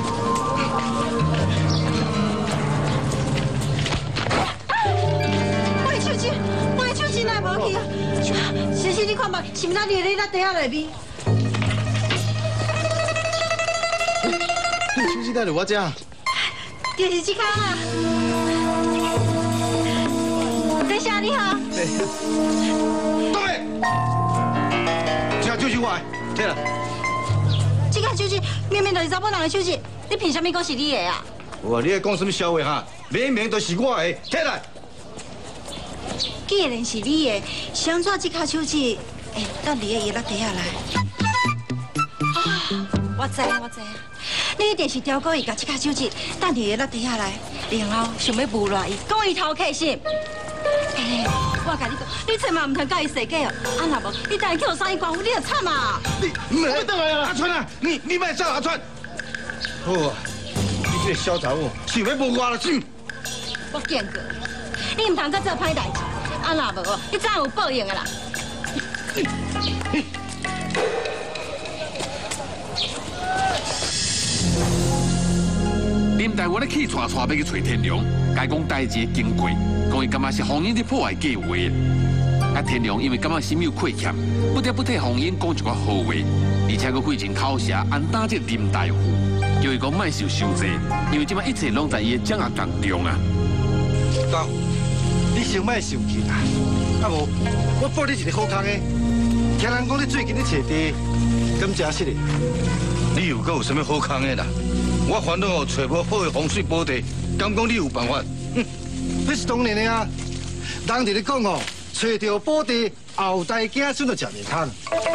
我的手机，我的手机哪会无去啊？先生，你看嘛，是毋是你咧在地下内面？ 你手机哪在我遮？ 就是这间啊。等下你好。 对。这就是我的，对了。 这个手机明明就是查某人的手机，你凭什么讲是你的啊？ 哇，你在讲什么笑话哈？明明就是我的，起来。 既然是你的，想怎这卡手机会当你的叶落地下来？啊，我知我知，你一定是刁过伊，甲这卡手机当你叶落地下来，然后想要诬赖伊，讲伊偷客信。哎，我甲你讲，你千万唔通甲伊设计哦，啊若无，你等下去互生意官府，你就惨啊！ 你唔好等来啊，阿川啊，你你莫走阿川。好啊，你这个小查某，想要无我了心。 我见过，你唔通再做歹代志，啊若无，你怎有报应的啦？ 林大我咧气喘喘要去找天良，该讲代志的经过，讲伊感觉是红英在破坏计划。啊，天良因为感觉心有亏欠，不得不替红英讲一寡好话，而且佮费尽口舌安打这林大夫，叫伊讲莫受伤济，因为即摆一切拢在伊的掌握当中啊。 哥，你先莫受气啦，啊无，我报你一个好康的，听人讲你最近咧找地，敢真实的？你又搁有什么好康的啦？我烦恼哦，找无好的风水宝地，敢讲你有办法？哼，那是当然的啊！人哋咧讲哦，找到宝地，后代子孙就食面汤。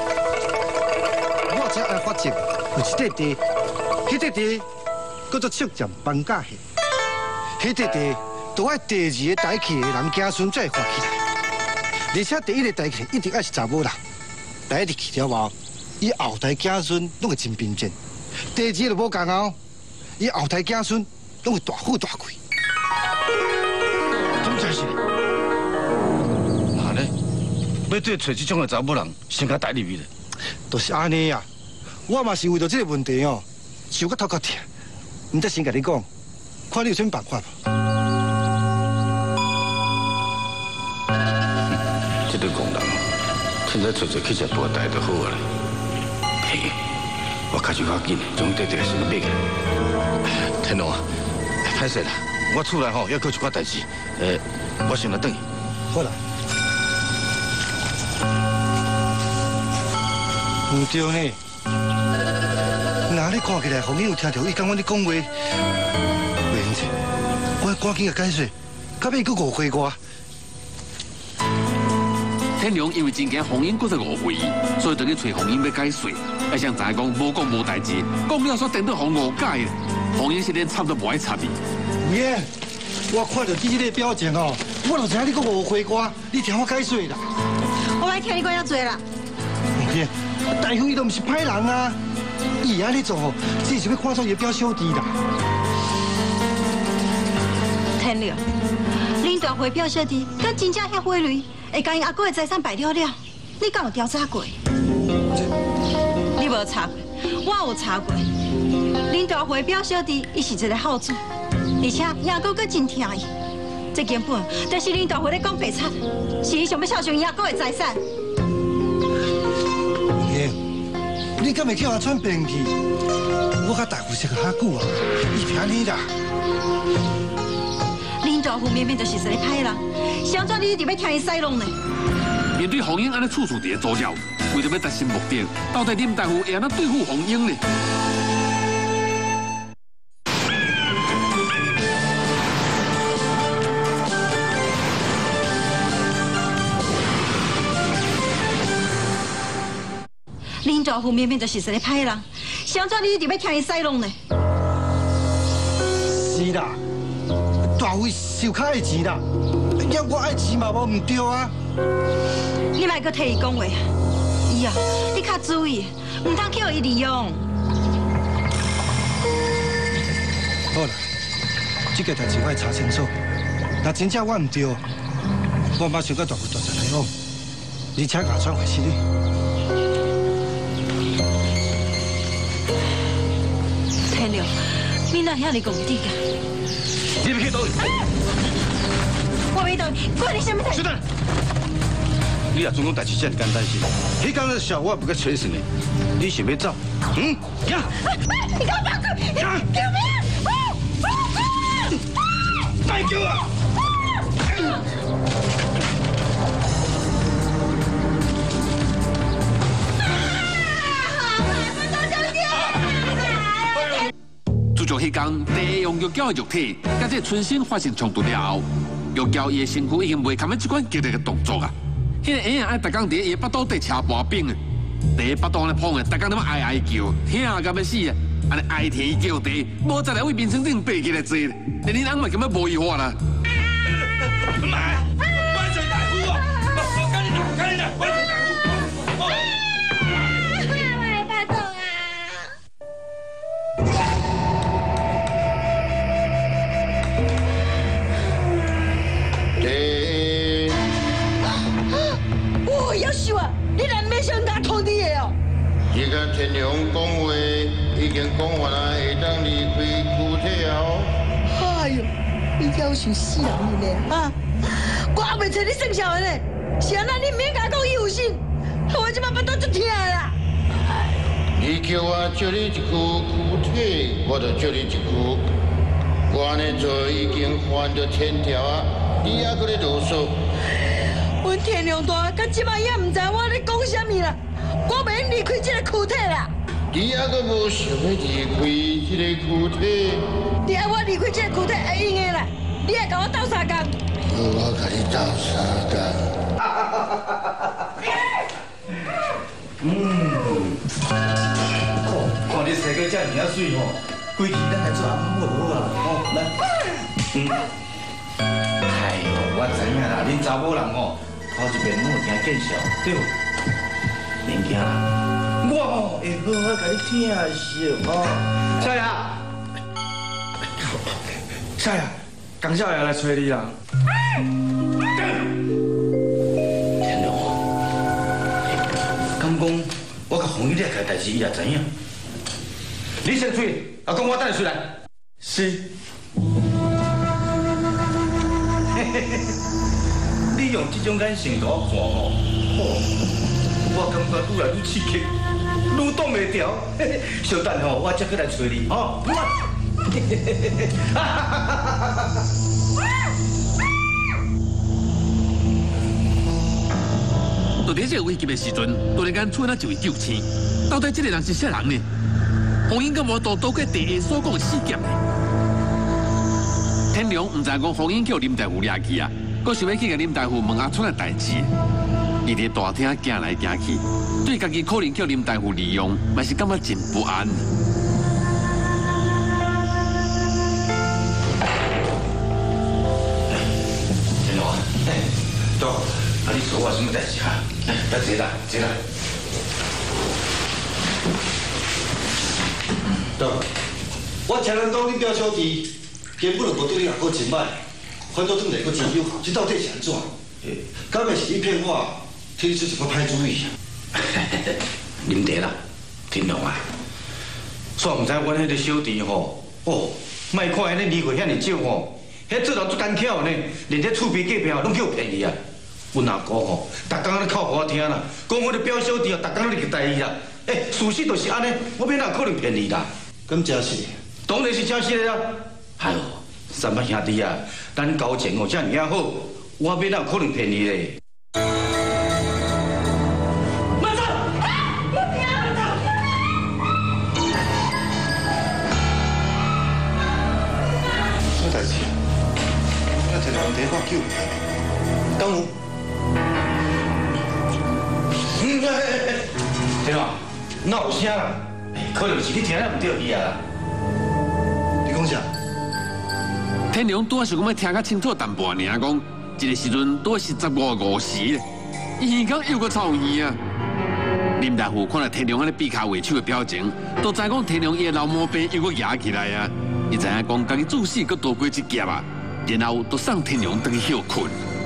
我只爱发现有一块地，迄块地叫做赤占班架下，迄块地都爱第二个代起的人子孙才会发起来，而且第一个代起一定爱是查某人，第一个起了后，伊后代子孙拢会真平静。第二个就无共哦。伊后代子孙拢会大富大贵，怎真是？那呢？要对找这种的查某人，先甲带入去咧。就是安尼啊！我嘛是为着这个问题哦，想到头壳痛，唔得先甲你讲，看你有啥办法无？ 这个工人，现在找找去只大台就好啊。嘿，我开始较紧，将地地先买起来。天龙啊，歹势啦，我厝内吼还佫有一寡代志，诶，我先来等伊。 好啦。唔对呢，那你看起来，红英有听到伊讲我你讲话，袂用者，我赶紧个解释，到尾佫误会我。 天良因为真惊红英佫在误会伊，所以就去找红英要解释。还想知影讲无讲无代志，讲了煞等到红误解。红英是连插都无爱插伊。 耶！我看到你这个表情哦，我就知影你佫误会我，你听我解释啦。 我爱听你讲遐多啦。 耶！大夫伊都唔是歹人啊，伊安尼做哦，只是要看出伊表小弟啦。 天良，林大辉表小弟，敢真正遐毁雷，会将因阿哥的财产败了了？你敢有调查过？你无查过，我有查过。林大辉表小弟，伊是一个好主，而且伊阿哥佫真疼伊。这根本就是林大辉咧讲白贼，是伊想要孝顺伊阿哥的财产。 耶，你敢会叫阿川变去？我甲大夫识个遐久啊，伊偏你啦。 林大虎明明就是一个歹人，想怎你一直要听伊塞弄呢？ 面对红英安尼处处伫左脚，为着要达成目的，到底林大夫会安怎对付红英呢？ 林大夫明明就是一个歹人，谁叫你一直要听伊塞弄呢？ 是啦，大夫手卡爱钱啦，要我爱钱嘛无唔对啊。 你莫搁替伊讲话，以后你较注意，唔通去互伊利用。 好啦，这个代志我会查清楚。若真正我唔对，我马上甲大夫大人来往，而且假装会死你。 天亮，你哪遐尼讲底个？ 你要去倒去？ 我袂倒，管你什么代志？ 你若总讲代志真简单是？迄天的小我不个吹死你，你想要走？嗯？呀！ 你给我放开！救命！ 别叫啊！ 自从迄天第一用药胶的肉体，甲这春生发生冲突了后，药胶伊的身躯已经袂堪要这款激烈的动作啊！迄个婴儿爱逐工伫伊巴肚底车跋冰的，第一巴肚咧碰的，逐工他妈哀哀叫，疼到要死啊！安尼哀啼叫地，无再来为面床顶爬起来坐，连恁翁嘛根本无伊法啦。 妈，我做大夫啊！我赶紧来，赶紧来，我做大夫。 我拜托啊！ 第我要死啊！你难免想甲通知的哦。 你甲天良讲话已经讲完啦，会当离开躯体啊！ 哎呦，你要求死人呢啊！我还袂找你算小的呢，是安那你免甲我讲伊有心，我即摆巴肚足疼啦。 你叫我借你一具躯体，我就借你一具。我安尼做已经犯着天条啊！你还搁咧啰嗦？ 阮天良大，到即摆也唔知我咧讲啥物啦，我袂离开这个躯体啦。 你还搁无想要离开这个躯体？ 你爱我离开这个躯体会用的啦，你爱甲我斗相共。 好，我甲你斗相共。 嗯，看你生个这尔啊水吼，规矩咱来做阿母好啊，哦，来，嗯，哎呦，我知影啦，恁查某人吼，头一遍拢有惊见笑，对不？免惊啦，我吼会好好甲你疼惜哦。少爷，少爷，江少爷来找你啦。天龙，敢讲我甲红衣咧开代志，伊也知影。你先出去，啊，讲我等你出来。是。你用这种眼神甲我看吼，我感觉愈来愈刺激，愈挡袂牢。小等吼，我再过来找你，吼。 就伫这个危急的时阵，突然间出现一位救星，到底这个人是啥人呢？红英甲无多多过第一所讲的事件呢？天良唔知讲红英叫林大夫抓去啊，佮想要去甲林大夫问阿春的代志。伊伫大厅行来行去，对家己可能叫林大夫利用，嘛是感觉真不安。 天良啊，到，啊你说我什么代志啊？来坐啦，坐啦。对，我听人讲你表小弟根本就无对你阿哥真歹，反倒对你个真友好，这到底是安怎？敢会是你骗我，替你出一个歹主意啊？林德啦，天龙啊，煞唔知阮迄个小弟吼，哦，莫看安尼离过遐尼少吼，迄做人足干巧呢，连这厝边隔壁拢叫骗伊啊！阮阿哥吼，逐工咧哭互我听啦，讲我的表小弟哦，逐工咧虐待伊啦。诶，事实就是安尼，我免哪可能骗你啦？咁真是，当然是真实的啦。哎呦，三伯兄弟啊，咱交情哦，这尔好，我免哪可能骗你嘞？慢走！啊！我不要走！什代志？我听人地话救，等我。嗯，哎哎哎，天啊！ 哪有啥啦？可能是你听了唔对去啊。你讲啥？ 天良拄啊想讲要听较清楚淡薄尔，讲一个时阵拄是十五五时咧，耳孔又个臭耳啊！林大虎看到天良安尼比卡尾手的表情，都知讲天良伊的老毛病又个压起来啊！伊知影讲家己做事搁多过一劫啊，然后都送天良回去休困。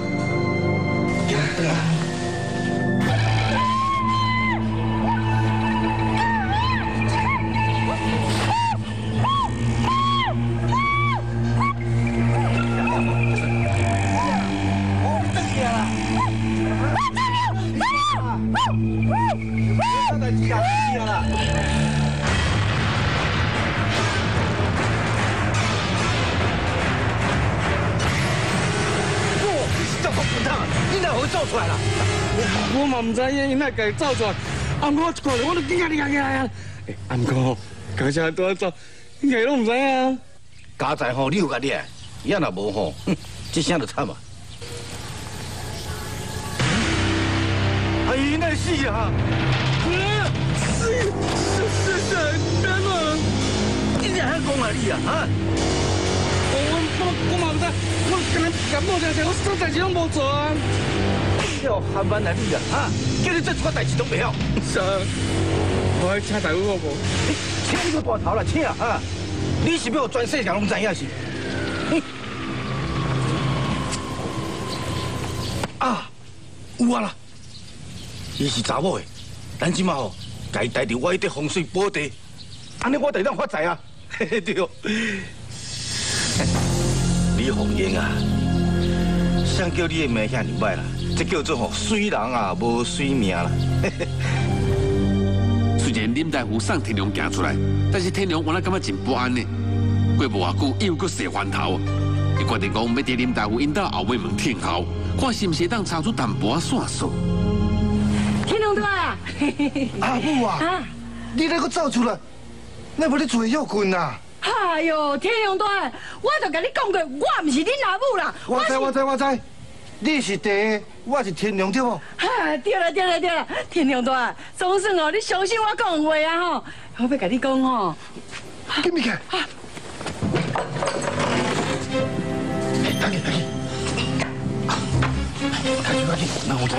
我嘛唔知影因哪家走出来，啊！我一看到我都惊啊！惊啊！惊啊！诶，啊！唔过，刚才拄啊走，应该拢唔知啊。 家在吼，你有甲你啊，也若无吼，哼，这声就惨啊！哎，那是啊！是是是是，别了！你哪还讲啊你啊？啊！ 我我我嘛唔知，我今日感冒成成，我啥代志拢无做啊。 要喊班来你啊！啊，叫你做错代志都袂晓。 是啊，我来请大夫好无？ 请你个大头啦，请啊！你是要全世界拢知影是？啊，有啊啦，伊是查某的，咱即马吼，家带着我迄块风水宝地，安尼我就当发财啊！嘿嘿对。李凤英啊，谁叫你的命遐尔歹啦？这叫做吼水人啊，无水命啦。 虽然林大虎送天良行出来，但是天良原来感觉真不安呢。过无偌久，又搁洗翻头，伊决定讲要伫林大虎因兜后尾门听候，看是毋是当查出淡薄仔线索。 天良大啊！ 阿母啊，你那个走出来，那无你做休困呐？ 哎呦，天良大，我就甲你讲过，我唔是恁阿母啦。 我知我知我知，你是第一，我是天良对无？ 哈，对啦对啦对啦，天良大，总算哦，你相信我讲的话啊吼，我要甲你讲吼。 给咪看。赶紧赶紧，赶紧赶紧，那我知。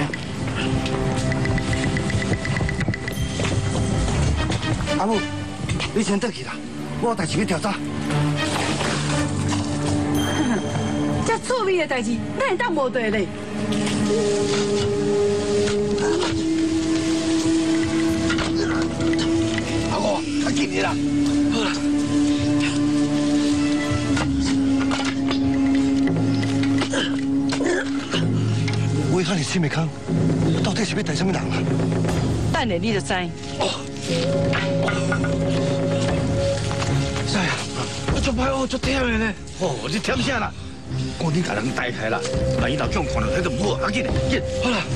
阿母，你先倒去啦，我有代志要调查。 这趣味的代志，哪会当无对咧？ 阿哥，较紧的啦。好啦。 我看你心没康，到底是要带什么人啊？ 等下你就知。 哦。啥呀？我做歹哦，做忝的呢。哦，你忝啥啦？赶紧把人带开啦！万一老叫看到，那就唔好。赶紧的，紧，好啦。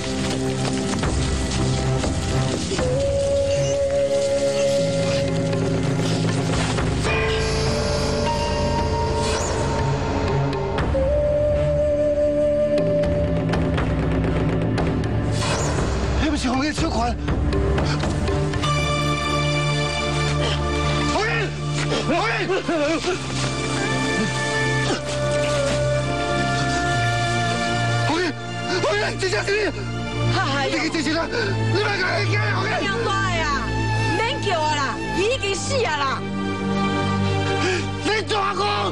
那不是红叶车款？红叶，红叶！这就是你， 哎你这是啦，你别讲你讲我。 娘大呀，免叫我啦，已经死啊啦！ 你抓我！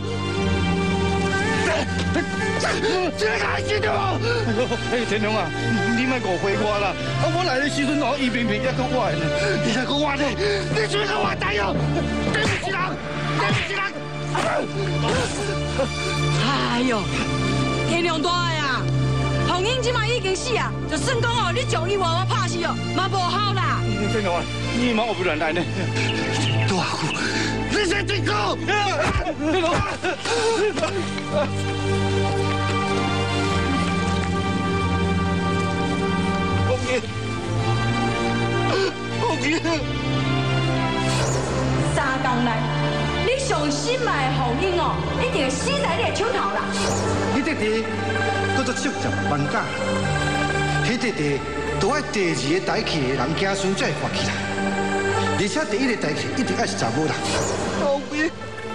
这个还记得我？ 哎，天良啊，你莫误会我啦！啊，我来的时阵哦，伊明明也讲我呢， 你在讲我呢？你就是个坏蛋哟！对不起啦，对不起啦！ 哎呦，天良大呀！红英今嘛已经死啊，就算讲哦，你将伊娃娃拍死哦，嘛无好啦。 天良啊，你莫胡乱来呢。 大虎，你先停口！ 天良，红英，红英， 三工内，你上心爱的红英哦，一定会死在你的手头啦。 你这地叫做七十万甲，迄块地，都爱第二个带去的人子孙才会发起来。 而且第一个代志一定要是查某人。后面。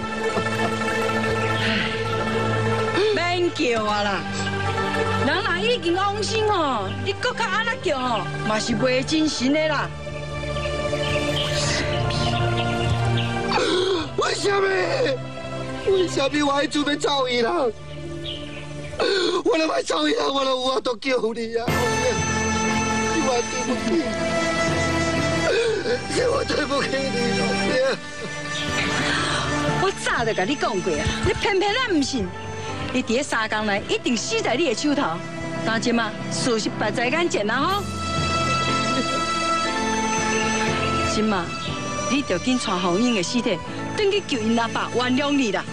免叫啊啦！人若已经往生哦，你搁较安那叫哦，嘛是袂真神的啦。 为什么？为什么我还准备走伊啦？我若要走伊啦，我若有法度救你啊！你我对不起，是我对不起你，老爹。 我早就甲你讲过啊，你偏偏咱唔信。你伫个三工内一定死在你的手头，当今嘛，事实摆在眼前啦吼。今嘛，你着紧带红英的尸体，转去求因阿爸原谅你啦。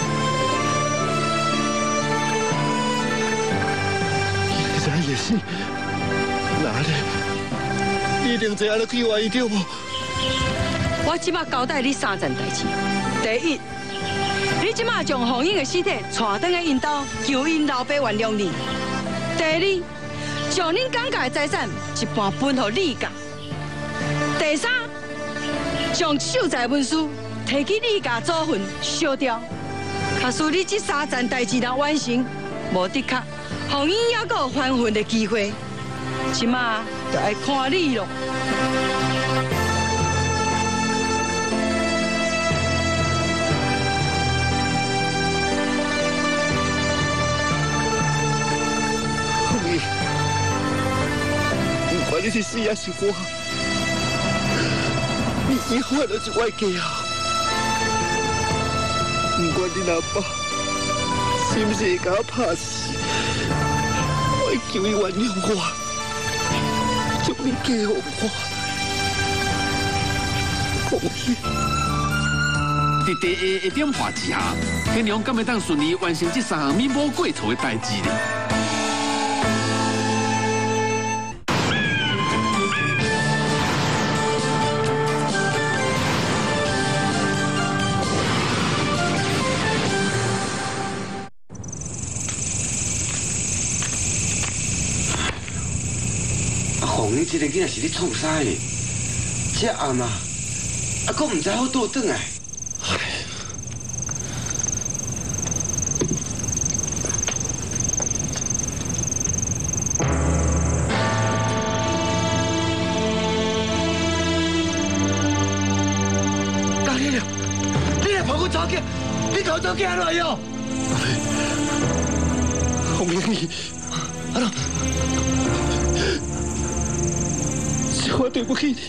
现在也是，哪里？你一定知影你去原因对无？ 我即马交代你三件代志，第一。你即马将红英的尸体带回去因兜，求因老爸原谅你。第二，将恁讲家的财产一半分予李家。第三，将秀才文书摕去李家祖坟烧掉。假使你这三件代志若完成，无的确，红英还阁有翻魂的机会。即马就爱看你咯。不管你是死还是活，你以后就是我的家啊！不管你阿爸是不是会甲我拍死，我会求伊原谅我，将你嫁予我。红英， 伫第下一点化之下，天良敢会当顺利完成这三项弥补过错的代志呢？ 红英这个囡仔是你创啥的？这暗啊，啊，佫唔知好倒转来。 干你了！你来帮我找囝，你搞找囝来哟！红英你，啊喏。我对不起你，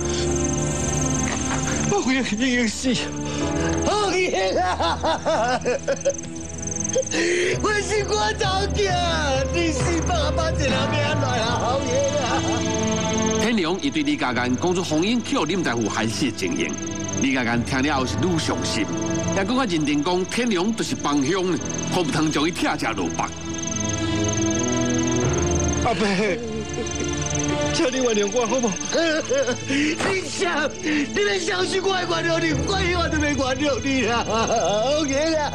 我会让你死。红英啊，我是我找囝，你是爸爸一人命来啊，红英啊！ 天良伊对李家安讲出红英扣林大夫害死的情形，李家安听了后是愈伤心，也更加认定讲天良就是帮凶，可不通将伊拆下落绑。 阿伯。请你原谅我好不好？你想，你能相信我会原谅你，我永远都袂原谅你啦，红英啊！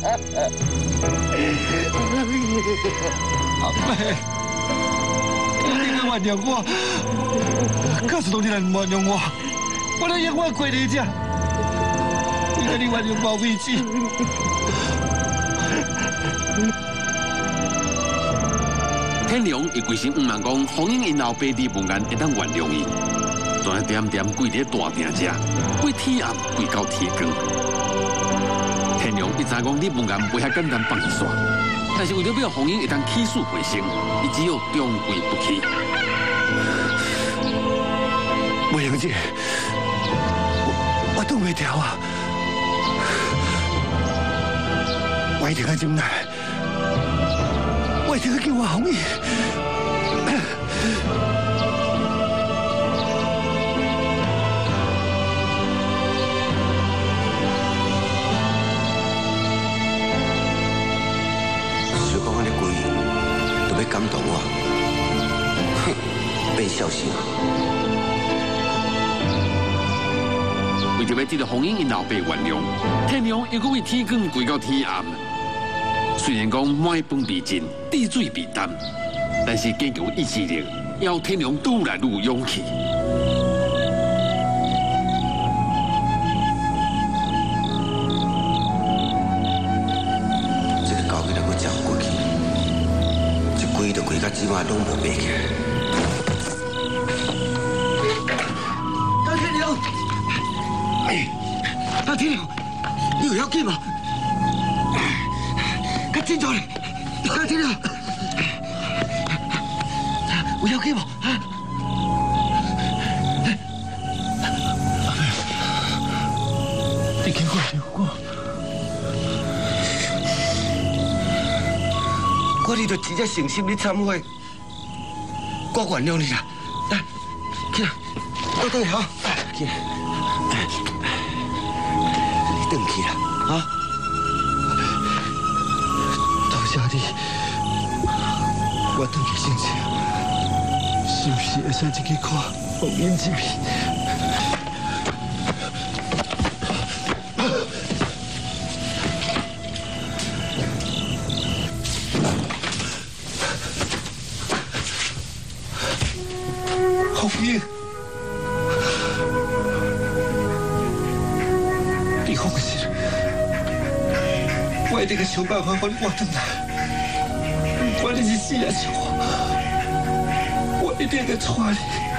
阿伯，你能原谅我？告诉你能原谅我，我能永远过你这。你看你原谅我为止。 天良伊规心毋茫讲，红英因老爸李文安会当原谅伊，就来点点跪伫大厅遮，跪天暗，跪到天光。天良伊知讲李文安袂遐简单放伊煞，但是为了要红英会当起死回生，伊只有终跪不起。 梅英姐，我我挡袂掉啊！我一定要忍耐。我一定要救我红英。 想讲安尼规日都要感动我，哼，变小心啊！ 为着要得到红英因老爸原谅，天良又搁为天光跪到天暗。虽然讲买饭必尽，滴水必担，但是坚强意志力，要天良愈来愈有勇气。 拢无爬起来。大天龙，哎，大天龙，你有要紧吗？较紧张嘞，大天龙，有要紧无？啊？ 你经过了我，我你就真正诚心你忏悔，我原谅你啦。来，起来，倒倒好，起来，你转去啦，啊！多谢你，我转去先生，是不是会使一去看红颜之美？ 你放心，我一定会想办法把你活回来。不管你是死还是活，我一定会带你。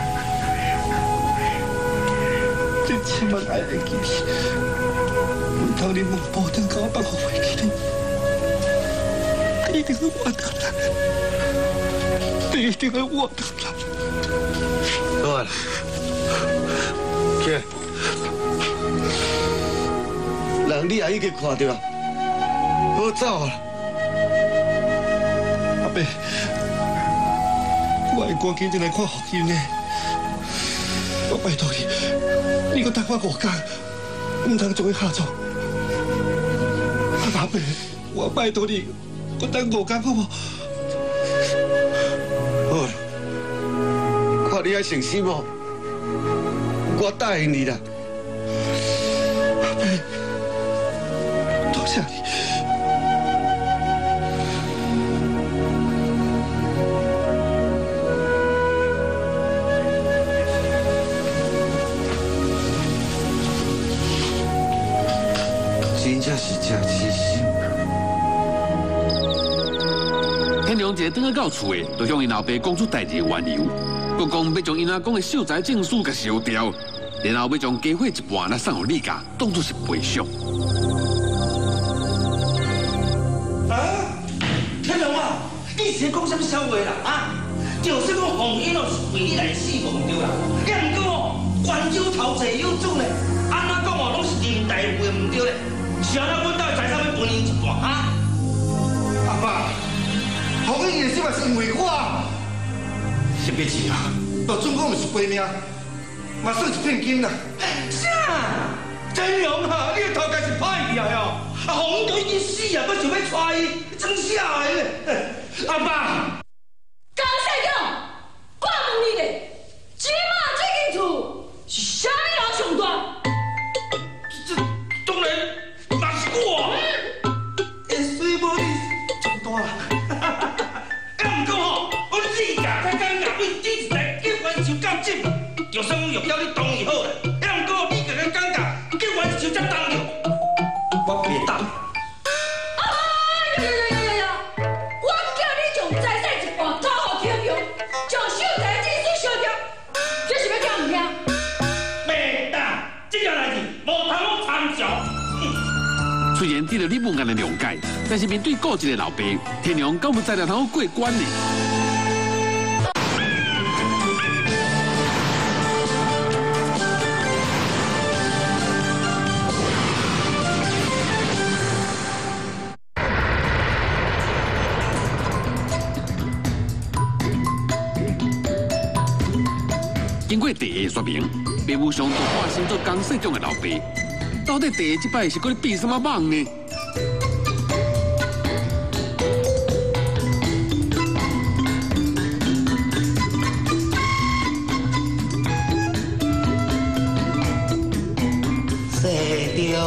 你千万爱会记起，唔通你问保证甲我放好回去你，你一定会活回来，你一定会活回来。好啦。 起来，人你也已经看到了，好走啦。阿伯，我会赶紧进来看福音的。我拜托你，你搁等我五天，唔通做伊下作。阿伯，我拜托你，搁等五天好无？好啦，看你还诚心无？ 我答应你了，阿伯，多谢你。真正是真痴心。 天良一倒去到厝的，就向因老爸讲出代志的缘由，佮讲要将因阿公的秀才证书给烧掉。 然后要将家伙一半来送给李家，当作是赔偿。 啊，天龙啊，你是讲什么笑话啦？啊，就是讲红英哦是为你来死无对啦。也唔过哦，泉州头侪有种咧，安怎讲哦，拢是林大会唔对咧。是安怎阮家财产要分因一半啊？阿爸，红英的死嘛是因为我，是别钱啊，都总共是赔命。 嘛算一片金啦！啥？真龙哈，你个头家是歹去啊哟！啊，红都已经死啊，我想要带伊，装啥个呢？阿爸， 江世强，我问你咧，即马这间厝是啥物人上大？ 这当然嘛是我。会水无你上大啦！啊，唔过吼，我李家才刚拿为第一代结婚就到这。 就算我欲叫你同意好啦，也毋过你个个尴尬，结完就才当着，我袂当。 啊呀呀呀呀呀！我叫你将财产一半讨互天平，将秀才证书烧掉，这是要叫唔听？ 袂当，这件代志无通我参照。 虽然得到李文安的谅解，但是面对固执的老爸，天良敢有再来通过关呢？ 经过第下说明，爸母上都化身做江世忠的老爸，到底第下这摆是搁咧变什么梦呢？ 世忠，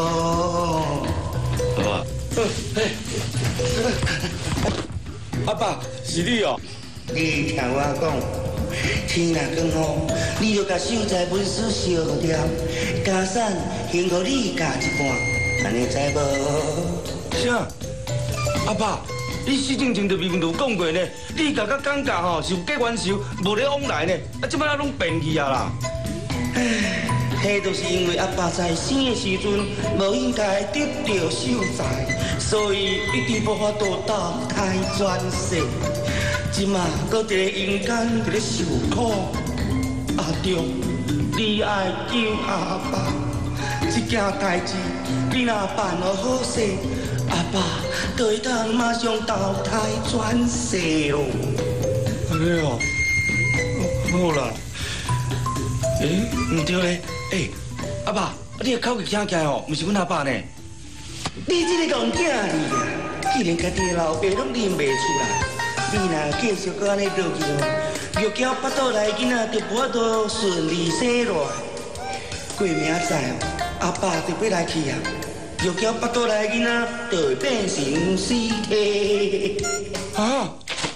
阿爸，是你哦。你听我讲。 天若光哦，你就甲秀才文书烧掉，家产还互你家一半，安尼知无？啥？阿爸， 你死前前就明明就讲过呢，你甲甲感觉吼是有结冤仇，无咧往来呢，啊，即摆啊拢变去啊啦。唉，迄都是因为阿爸在生的时阵无应该得到秀才，所以一直无法度投胎转世。即马搁伫咧阴间伫咧受苦，阿中，你爱救阿爸，这件代志你若办好好势，阿爸就会当马上投胎转世咯。安尼哦，好啦。诶，唔对咧，诶，阿爸，你的口气听起来哦，唔是阮阿爸呢。你这个戆囝儿啊，既然家己的老爸拢认袂出来。你若继续搁安尼落去咯，玉娇腹肚内囡仔就无法度顺利生落来。过明仔载哦，阿爸就要来去啊，玉娇腹肚内囡仔就会变成尸体。啊！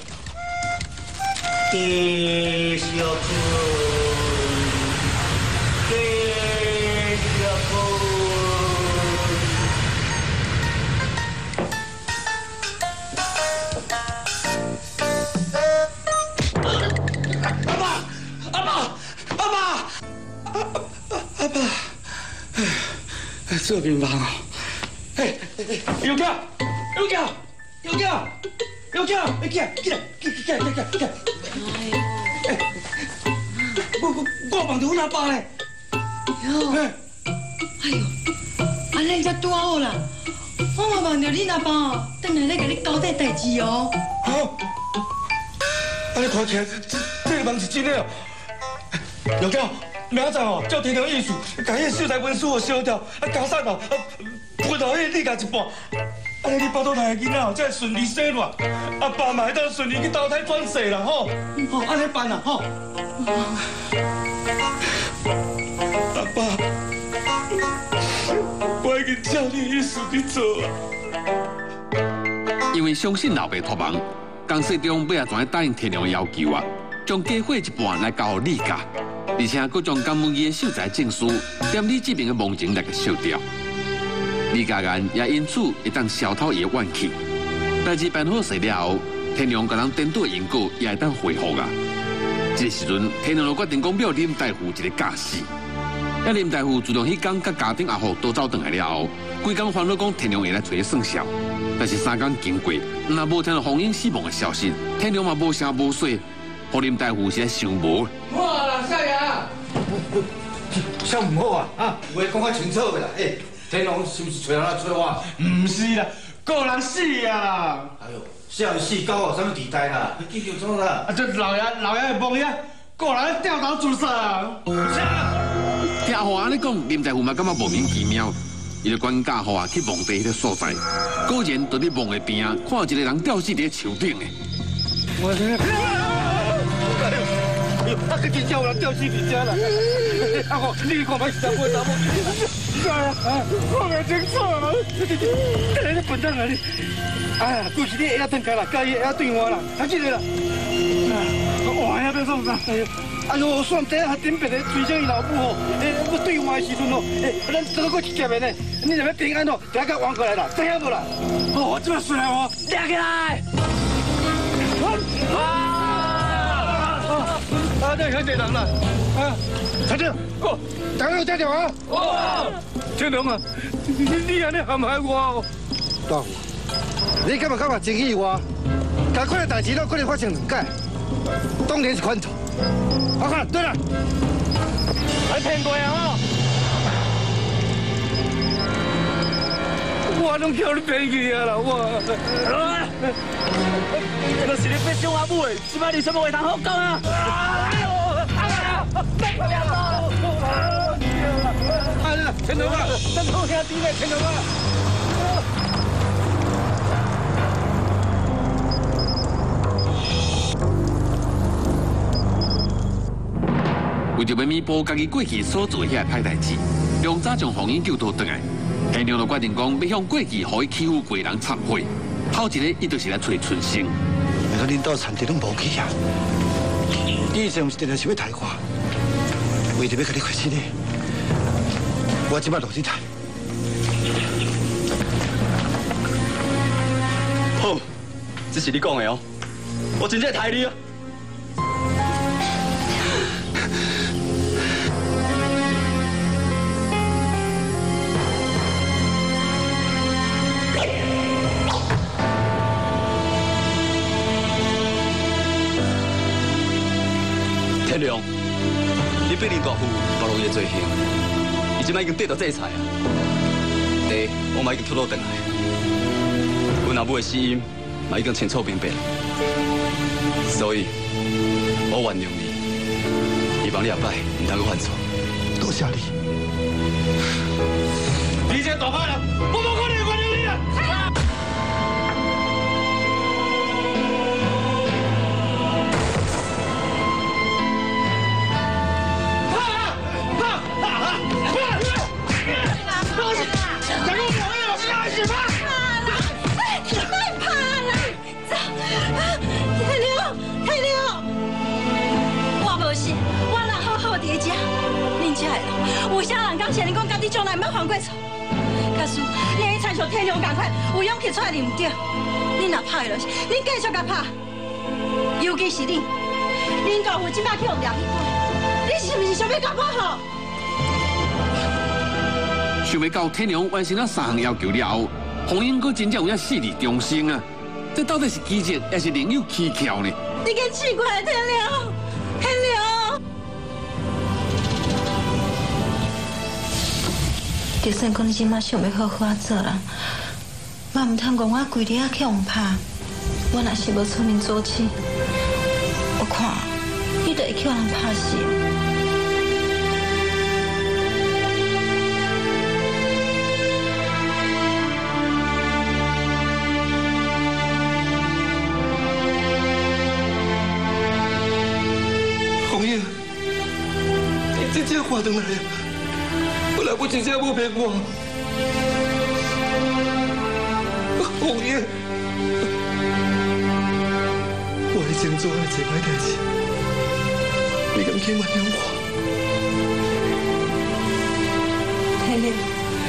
继续困，继续困。做乒乓哦！哎哎，有叫有叫有叫有叫，你起来起来起来起来起来起来！哎，我我我望到阮阿爸咧。哟，哎呦，安尼才拄好啦！我嘛望到你阿爸哦，等下咧甲你交代代志哦。好，安尼看起来这这个梦是真的哦。有叫。明仔载哦，照天条意思，把迄秀才文书哦烧掉，啊加上哦，分到迄李家一半，安尼你腹肚内的囡仔哦，才会顺利生落，阿爸嘛会当顺利去投胎转世啦吼，吼安尼办啦吼。阿爸，我已经照你意思去做啊。因为相信老爸托梦，公司中尾也全答应天良的要求啊，将家伙一半来交李家。而且佫将甘文义的秀才证书踮李这边的梦境来个烧掉，李家人也因此会当消透伊的怨气。代志办好势了后，天良甲人颠倒因果也会当恢复啊。这个时阵，天良就决定讲要林大夫一个假死。啊，林大夫自从迄天甲家丁阿虎都走转来了后，规工烦恼讲天良会来找伊算账。但是三天经过，若无听到红英死亡的消息，天良嘛无声无息，互林大夫是来想无。 哇啦，少爷！想唔好啊！啊，有话讲较清楚的啦。哎，天龙是不是找人来找我？唔是啦，个人死啊啦！哎呦，死人死狗哦，什么地带啦？你记住错啦！啊，这老爷老爷的梦呀，个人掉头自杀。 听阿虎安尼讲，林大夫嘛感觉莫名其妙，伊就管家伙啊去梦地迄个所在，果然在伫梦的边啊，看到一个人吊死伫树顶的。 我啊！佢真正有人吊死伫遮啦！阿虎，你看摆是怎会怎么？是啊，我袂清楚啊！你你笨蛋啊你！哎呀，就是你下转开啦，甲伊下对我啦，啊这个啦！我呀要创啥？哎呦，哎呦，算第一还顶别个追上伊老母吼，诶，要对我的时阵吼，诶，咱做过一劫的呢，你若要平安哦，就要甲弯过来啦，知影无啦？哦，我这边出来哦，抓起来！啊！啊，这很简单啦！啊，长正，哦，大家有听到啊？哦，天龙啊，你你安尼陷害我哦！大虎，你敢不敢话真意我？同款的代志，都可能发生两届，当然是款头。我看对了，还骗过啊！我拢叫你骗去啊啦！我，那是你变小阿母的，即摆你什么话通好讲啊？哎呦！别不要走！哎呀，天龙啊，真好兄弟嘞，天龙啊！ 为着要弥补家己过去所做遐歹代志，梁早将红英救倒转来，天良就决定讲要向过去互伊欺负过的人忏悔。后一个伊就是来找春生。 那个领导产地拢无去啊！你以前毋是定定想要抬我，为着要甲你开心呢，我即摆落去抬。好， 这是你讲的哦，我真正害你哦。天良，你被林大夫暴露伊的罪行，伊即摆已经得到制裁啊！第一，我嘛已经拖到回来，阮阿母的死因嘛已经清楚明白，所以我原谅你，希望你后摆唔通去犯错。多谢你。你这大坏人，我冇可能原谅你啊！ 有啥人敢像你讲，家己从来毋捌犯过错？假使你爱参像天良共款，有勇气出来认唔对，你若拍的就是，你继续甲拍。尤其是你，林大夫即摆去用掠去关，你是毋是想要甲我好？ 想要到天良完成了三项要求了后，洪英阁真正有遐死力重生啊！这到底是奇迹，还是另有蹊跷呢？ 你个奇怪，天良，天良。 就算讲你即马想要好好做人，嘛唔通讲我规日啊去互拍。我若是无出面阻止，我看你就会去互人拍死。 红英，你真正活转来啊！ 我来不及，真无骗我。红英，我已经做了一歹代志，你敢去原谅我？ 天亮，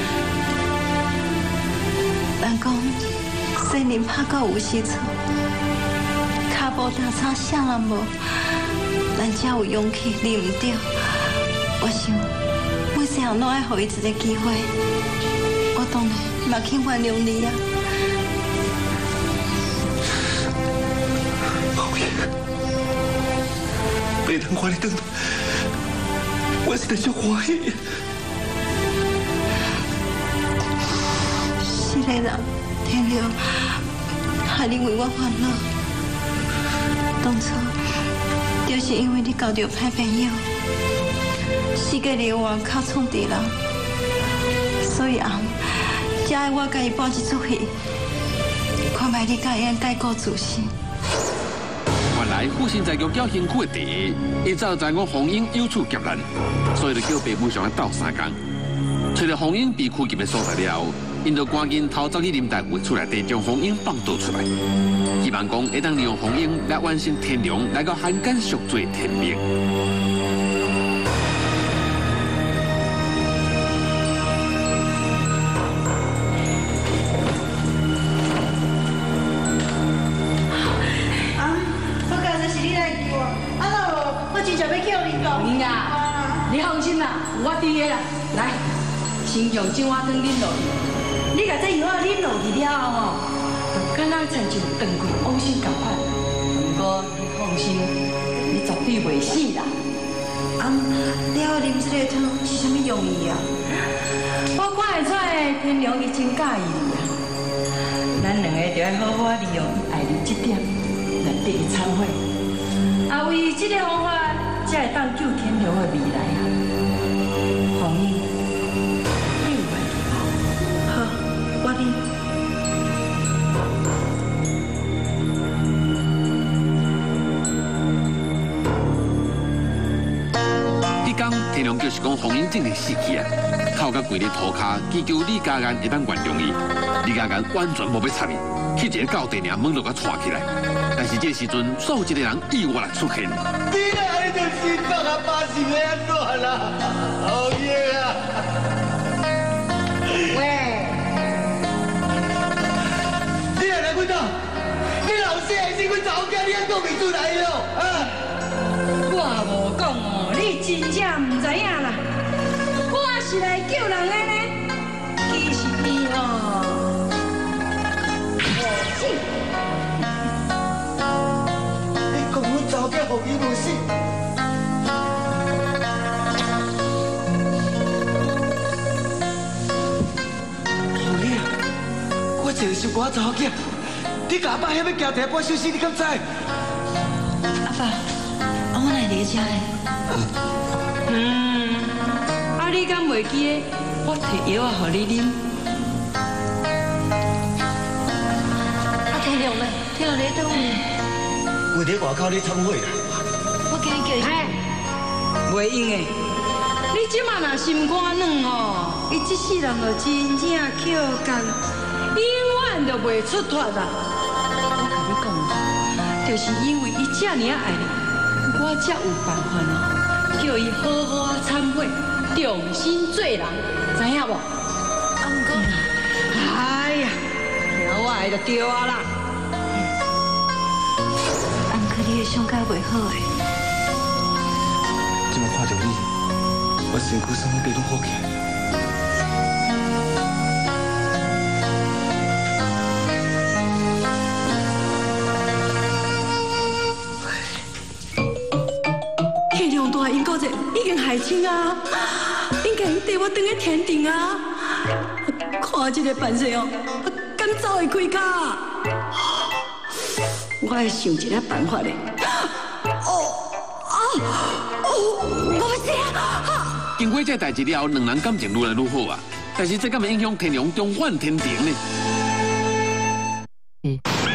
人讲生人拍到有时错，脚步踏差啥人无，咱才有勇气认唔对。我想。 每世人拢爱给伊一个机会，我当然嘛去原谅你啊。 红英，被人看你转来，我是真足欢喜。 是个人，天亮，害你为我烦恼。当初就是因为你交到歹朋友。 世界里外靠创治人，所以啊，才爱我甲伊播一出戏，看卖你甲伊改过自新。 原来父亲在局叫辛苦的第一，伊早知我红英有处劫难，所以就叫爸母上来斗三工。找到红英被拘禁的所在了后，因就赶紧偷走去林大夫厝内底将红英放倒出来，希望讲会当利用红英来完成天良来到汉奸赎罪天命。 我伫个啦，来，先将井仔汤啉落去。你甲这药仔啉落去了后吼，就敢若亲像断开往生共款。不过你放心，你绝对袂死啦。 啊，你要啉这个汤是啥物用意啊？ 我看会出来，天良伊真介意你啊。咱两个就要好好利用伊爱你这点来得伊忏悔。啊，为这个方法，才会当救天良的未来啊。 红英，你有问题吗？ 好，我啉。 迄天天良就是讲红英真的死去啊，靠甲跪咧涂骹，祈求李家安会当原谅伊。李家安完全无要睬伊，去一个教地尔猛就甲带起来。但是这时阵，所有一个人意外来出现。 你来就心脏啊，把心给安怎啦？红英啊！ 喂，你来来滚蛋！你老实又来了啊！ 我无讲哦，你真正唔知影啦。我是来救人的呢，其实伊哦， 你讲阮查某囝互伊无死？后日啊，我就是我查某囝，你甲阿爸遐要行第半小时，你敢知？ 阿爸，啊我来伫遮呢。 嗯，啊你敢袂记得我摕药啊，互你啉？ 啊天亮咧，天亮你在倒位？ 我伫外口咧参会啦。 我叫你叫伊。 哎，袂用诶！你即马若心肝软哦，伊即世人就真正扣干，永远就袂出脱啦。我甲你讲哦，就是因为伊遮尔啊爱你，我才有办法哦，叫伊好好啊忏悔，重新做人，知影无？ 啊，毋过， 哎呀，听我的就对啊啦。 啊，毋过你的伤甲袂好诶。 今麦看到你，我身躯啥物变拢好起来。 天亮大因个者已经害清啊，应该带我转去天庭啊！看这个办事哦，敢走会开卡？我会想一个办法嘞。哦啊哦，我要死啊！ 经过这代志了后，两人感情愈来愈好啊。但是这敢会影响天良中怨天庭呢？嗯。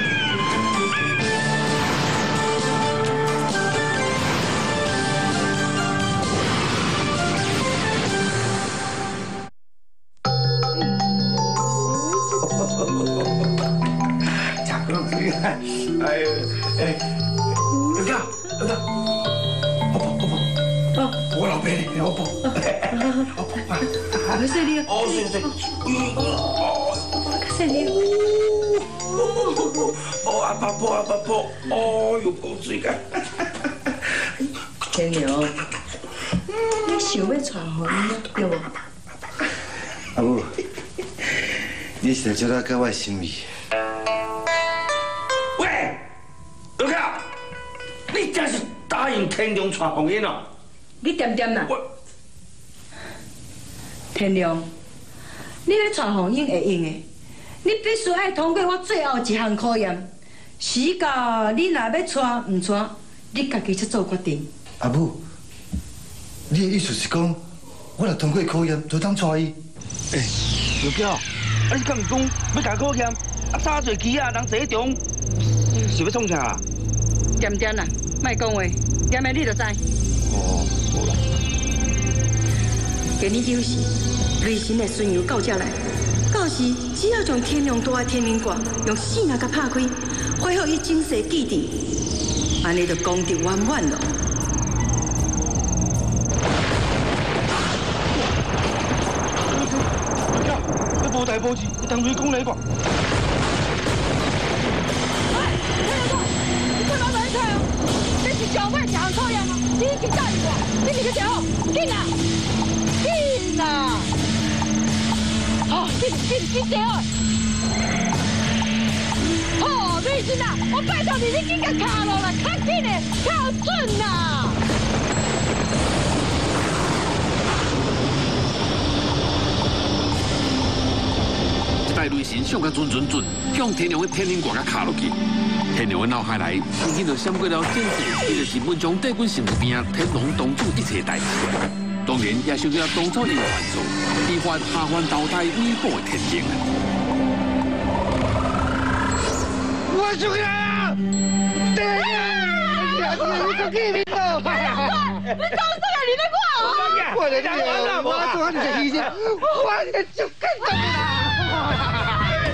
哎哎，刘哥，刘哥，我抱我抱，啊，我老爸呢？我抱，我抱， 没事的。 哦，是是， 哦，没事的。 哦，阿爸抱阿爸抱，哦哟，抱水个。 天良，你想要娶何人对无？ 阿母，你是来招到跟我心意。刘哥，你真是答应天良娶红颜哦？ 你点点啦！天良，你咧娶红英会用的，你必须爱通过我最后一项考验。时到你若要娶唔娶，你家己才做决定。 阿母，你的意思是讲，我若通过考验，就当娶伊？哎，刘哥，啊你敢唔讲要甲考验？啊早做机啊，人坐中。是要创啥？ 点点啦，莫讲话，点下你就知。 哦，好啦。 今日九时，雷神的巡游到这来，到时只要将天亮大的天灵卦用四下甲拍开，恢复伊精神记忆，安尼就功德圆满了。 你无代无志，你当面讲你吧。 上尾一项考验啊！你已经答应我，你是个条，紧啊，紧啊！好，紧紧紧条！好，瑞生啊，我拜托你，你紧甲卡落来，较紧的，较准啊！ 一代雷神上个准准准，向天良的天灵卦甲卡落去。天良的脑海内，已经就闪过了前世，伊就是文昌帝君身边天龙当主一切代志。当然，也想起了当初因犯错，依法下凡投胎弥补的天经。 我出来啊！对呀，你你去边度？ 你当这个你在挂我？ 我的天，我做你的医生，我的就跟着啦。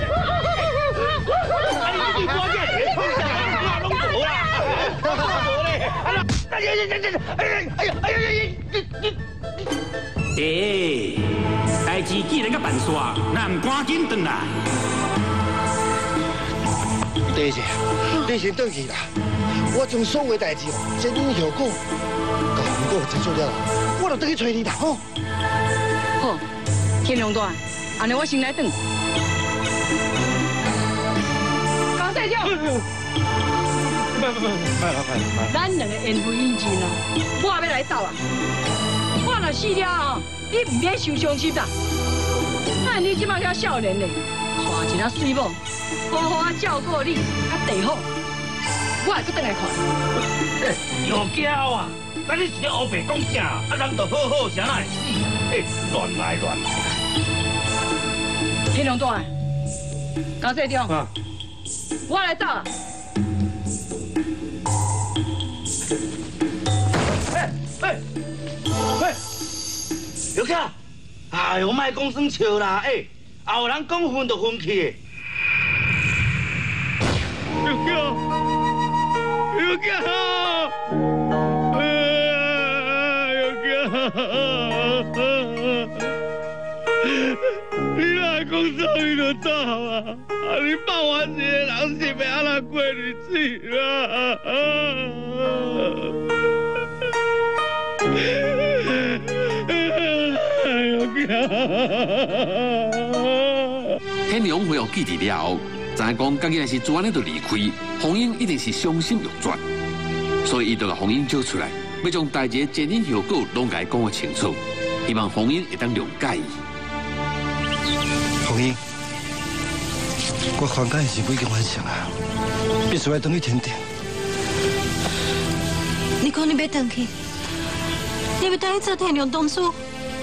你关键别碰上，我弄走了。哎呀呀呀呀！哎呀哎呀哎呀呀！你你诶，代志既然甲办煞，那唔赶紧转来。 第一，你先回去啦。 我将所有的代志哦，前因后果，甲红果结束了，我就等去找你啦吼。 好，天龙大，安尼我先来等。高队长， 快快快快快快！ 咱两个缘分因尽啊，我要来斗啊！我若死了哦，你唔免受伤心啦。那你即摆遐少年嘞，娶一个水某，好好啊照顾你，啊地好，我会搁倒来看。 有惊啊！咱你是咧乌白讲正，啊人就好好，啥会死？嘿，乱来乱来。 天龙大，高队长，啊、我来斗啊！ 哎哎哎，刘克，哎呦，莫讲算笑啦，哎，后人讲分就分去。刘克，刘克。你若讲走伊就走啊！啊，你放我一个人是要安怎过日子啦？ 天龙回到基地了后，知影讲家己若是做安尼就离开，红英一定是伤心欲绝，所以伊就甲红英叫出来，要将大家前因后果拢甲伊讲个清楚，希望红英会当谅解伊。 红英，我还假是已经完成啊，必须要等去天庭。 你讲你要回去，你要等去做天龙当主？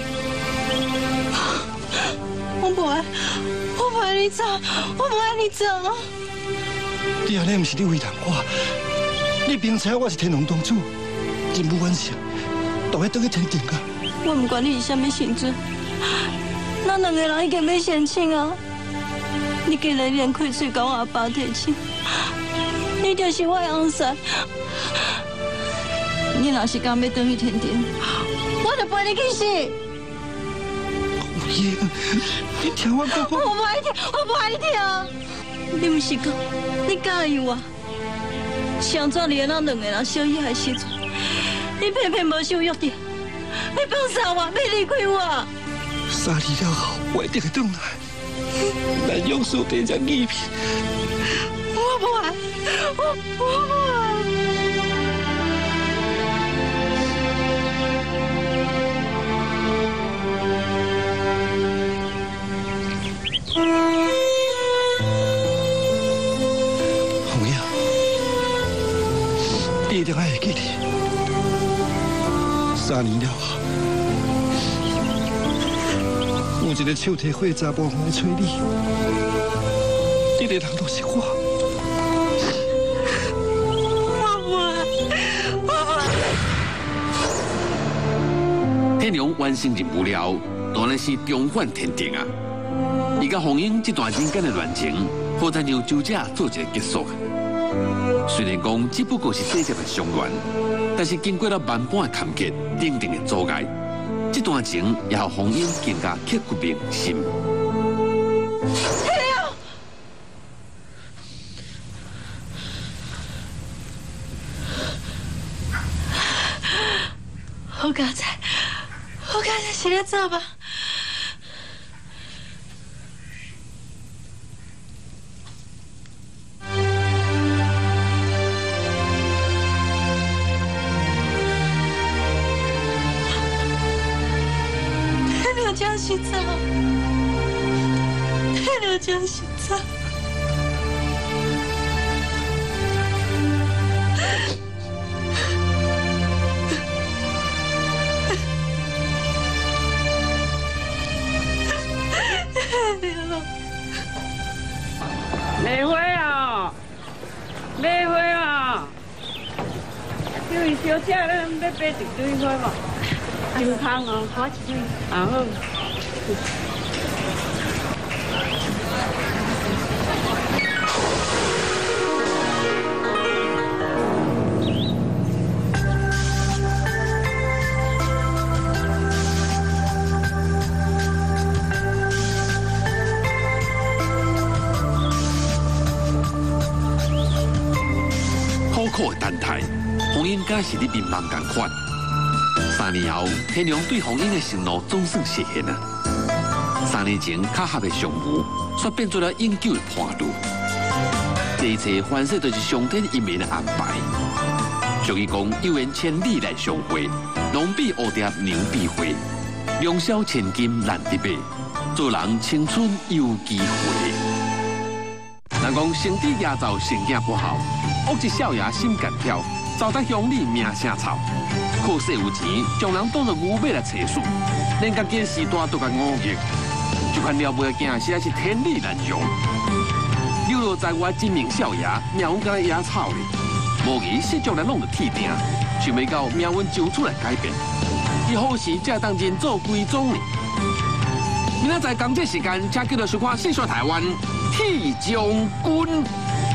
我不爱，我不爱你走，我不爱你走。 你安尼不是你为难我，你明知我是天龙当主，任务完成，就要等去天庭啊。 我不管你是什么性质，咱两个人已经要成亲啊！你竟然连开嘴甲我阿爸提亲，你就是我的翁婿。你若是讲要等去天庭，我就陪你去死。 红英，你听我讲。 我不爱听，我不爱听。你不是讲你介意我？上早你咱两个人相遇的时阵，你偏偏无守约定，你放杀我，要离开我。 杀你了后，我一定会回来。咱用手对着义品。 我不爱，我我不爱。 红英，你一定要会记得，三年了后。有一个手提火查某来找你，这个人就是我。 我不爱，我不爱。天龙完成任务了，当然是重返天庭啊！伊甲红英这段人间的恋情，好在让周家做一个结束。虽然讲只不过是短暂的相恋，但是经过了万般的坎坷、定定的阻碍。这段情也让红英更加刻骨铭心。 天亮，我刚才，我刚才是咧走吧？江西走，太了江西走。 梅花啊，梅花啊，因为小姐咱要买一堆花嘛。真香哦，好一堆。啊好。 苦苦的汉台，红英敢是你民望共款。三年后，天良对红英的承诺总算实现了。三年前巧合的相遇，却变做了永久的伴侣。这一切凡事都是上天一面的安排。俗语讲，有缘千里来相会，龙比蝴蝶牛比花，良宵千金难得买，做人青春有机会。人讲生子牙灶成囝不好，恶一少爷心肝跳，糟蹋乡里名声臭。可惜有钱，将人当作牛马来找数，连家己时代都甲误入，就看了不起惊，实在是天理难容。流落在外真命少爷，命运敢来野草哩，无疑世俗人拢着铁定，想袂到命运就此来改变。伊好时才当真做归宗呢。明仔载同这时间，请继续收看《细说台湾》铁将军。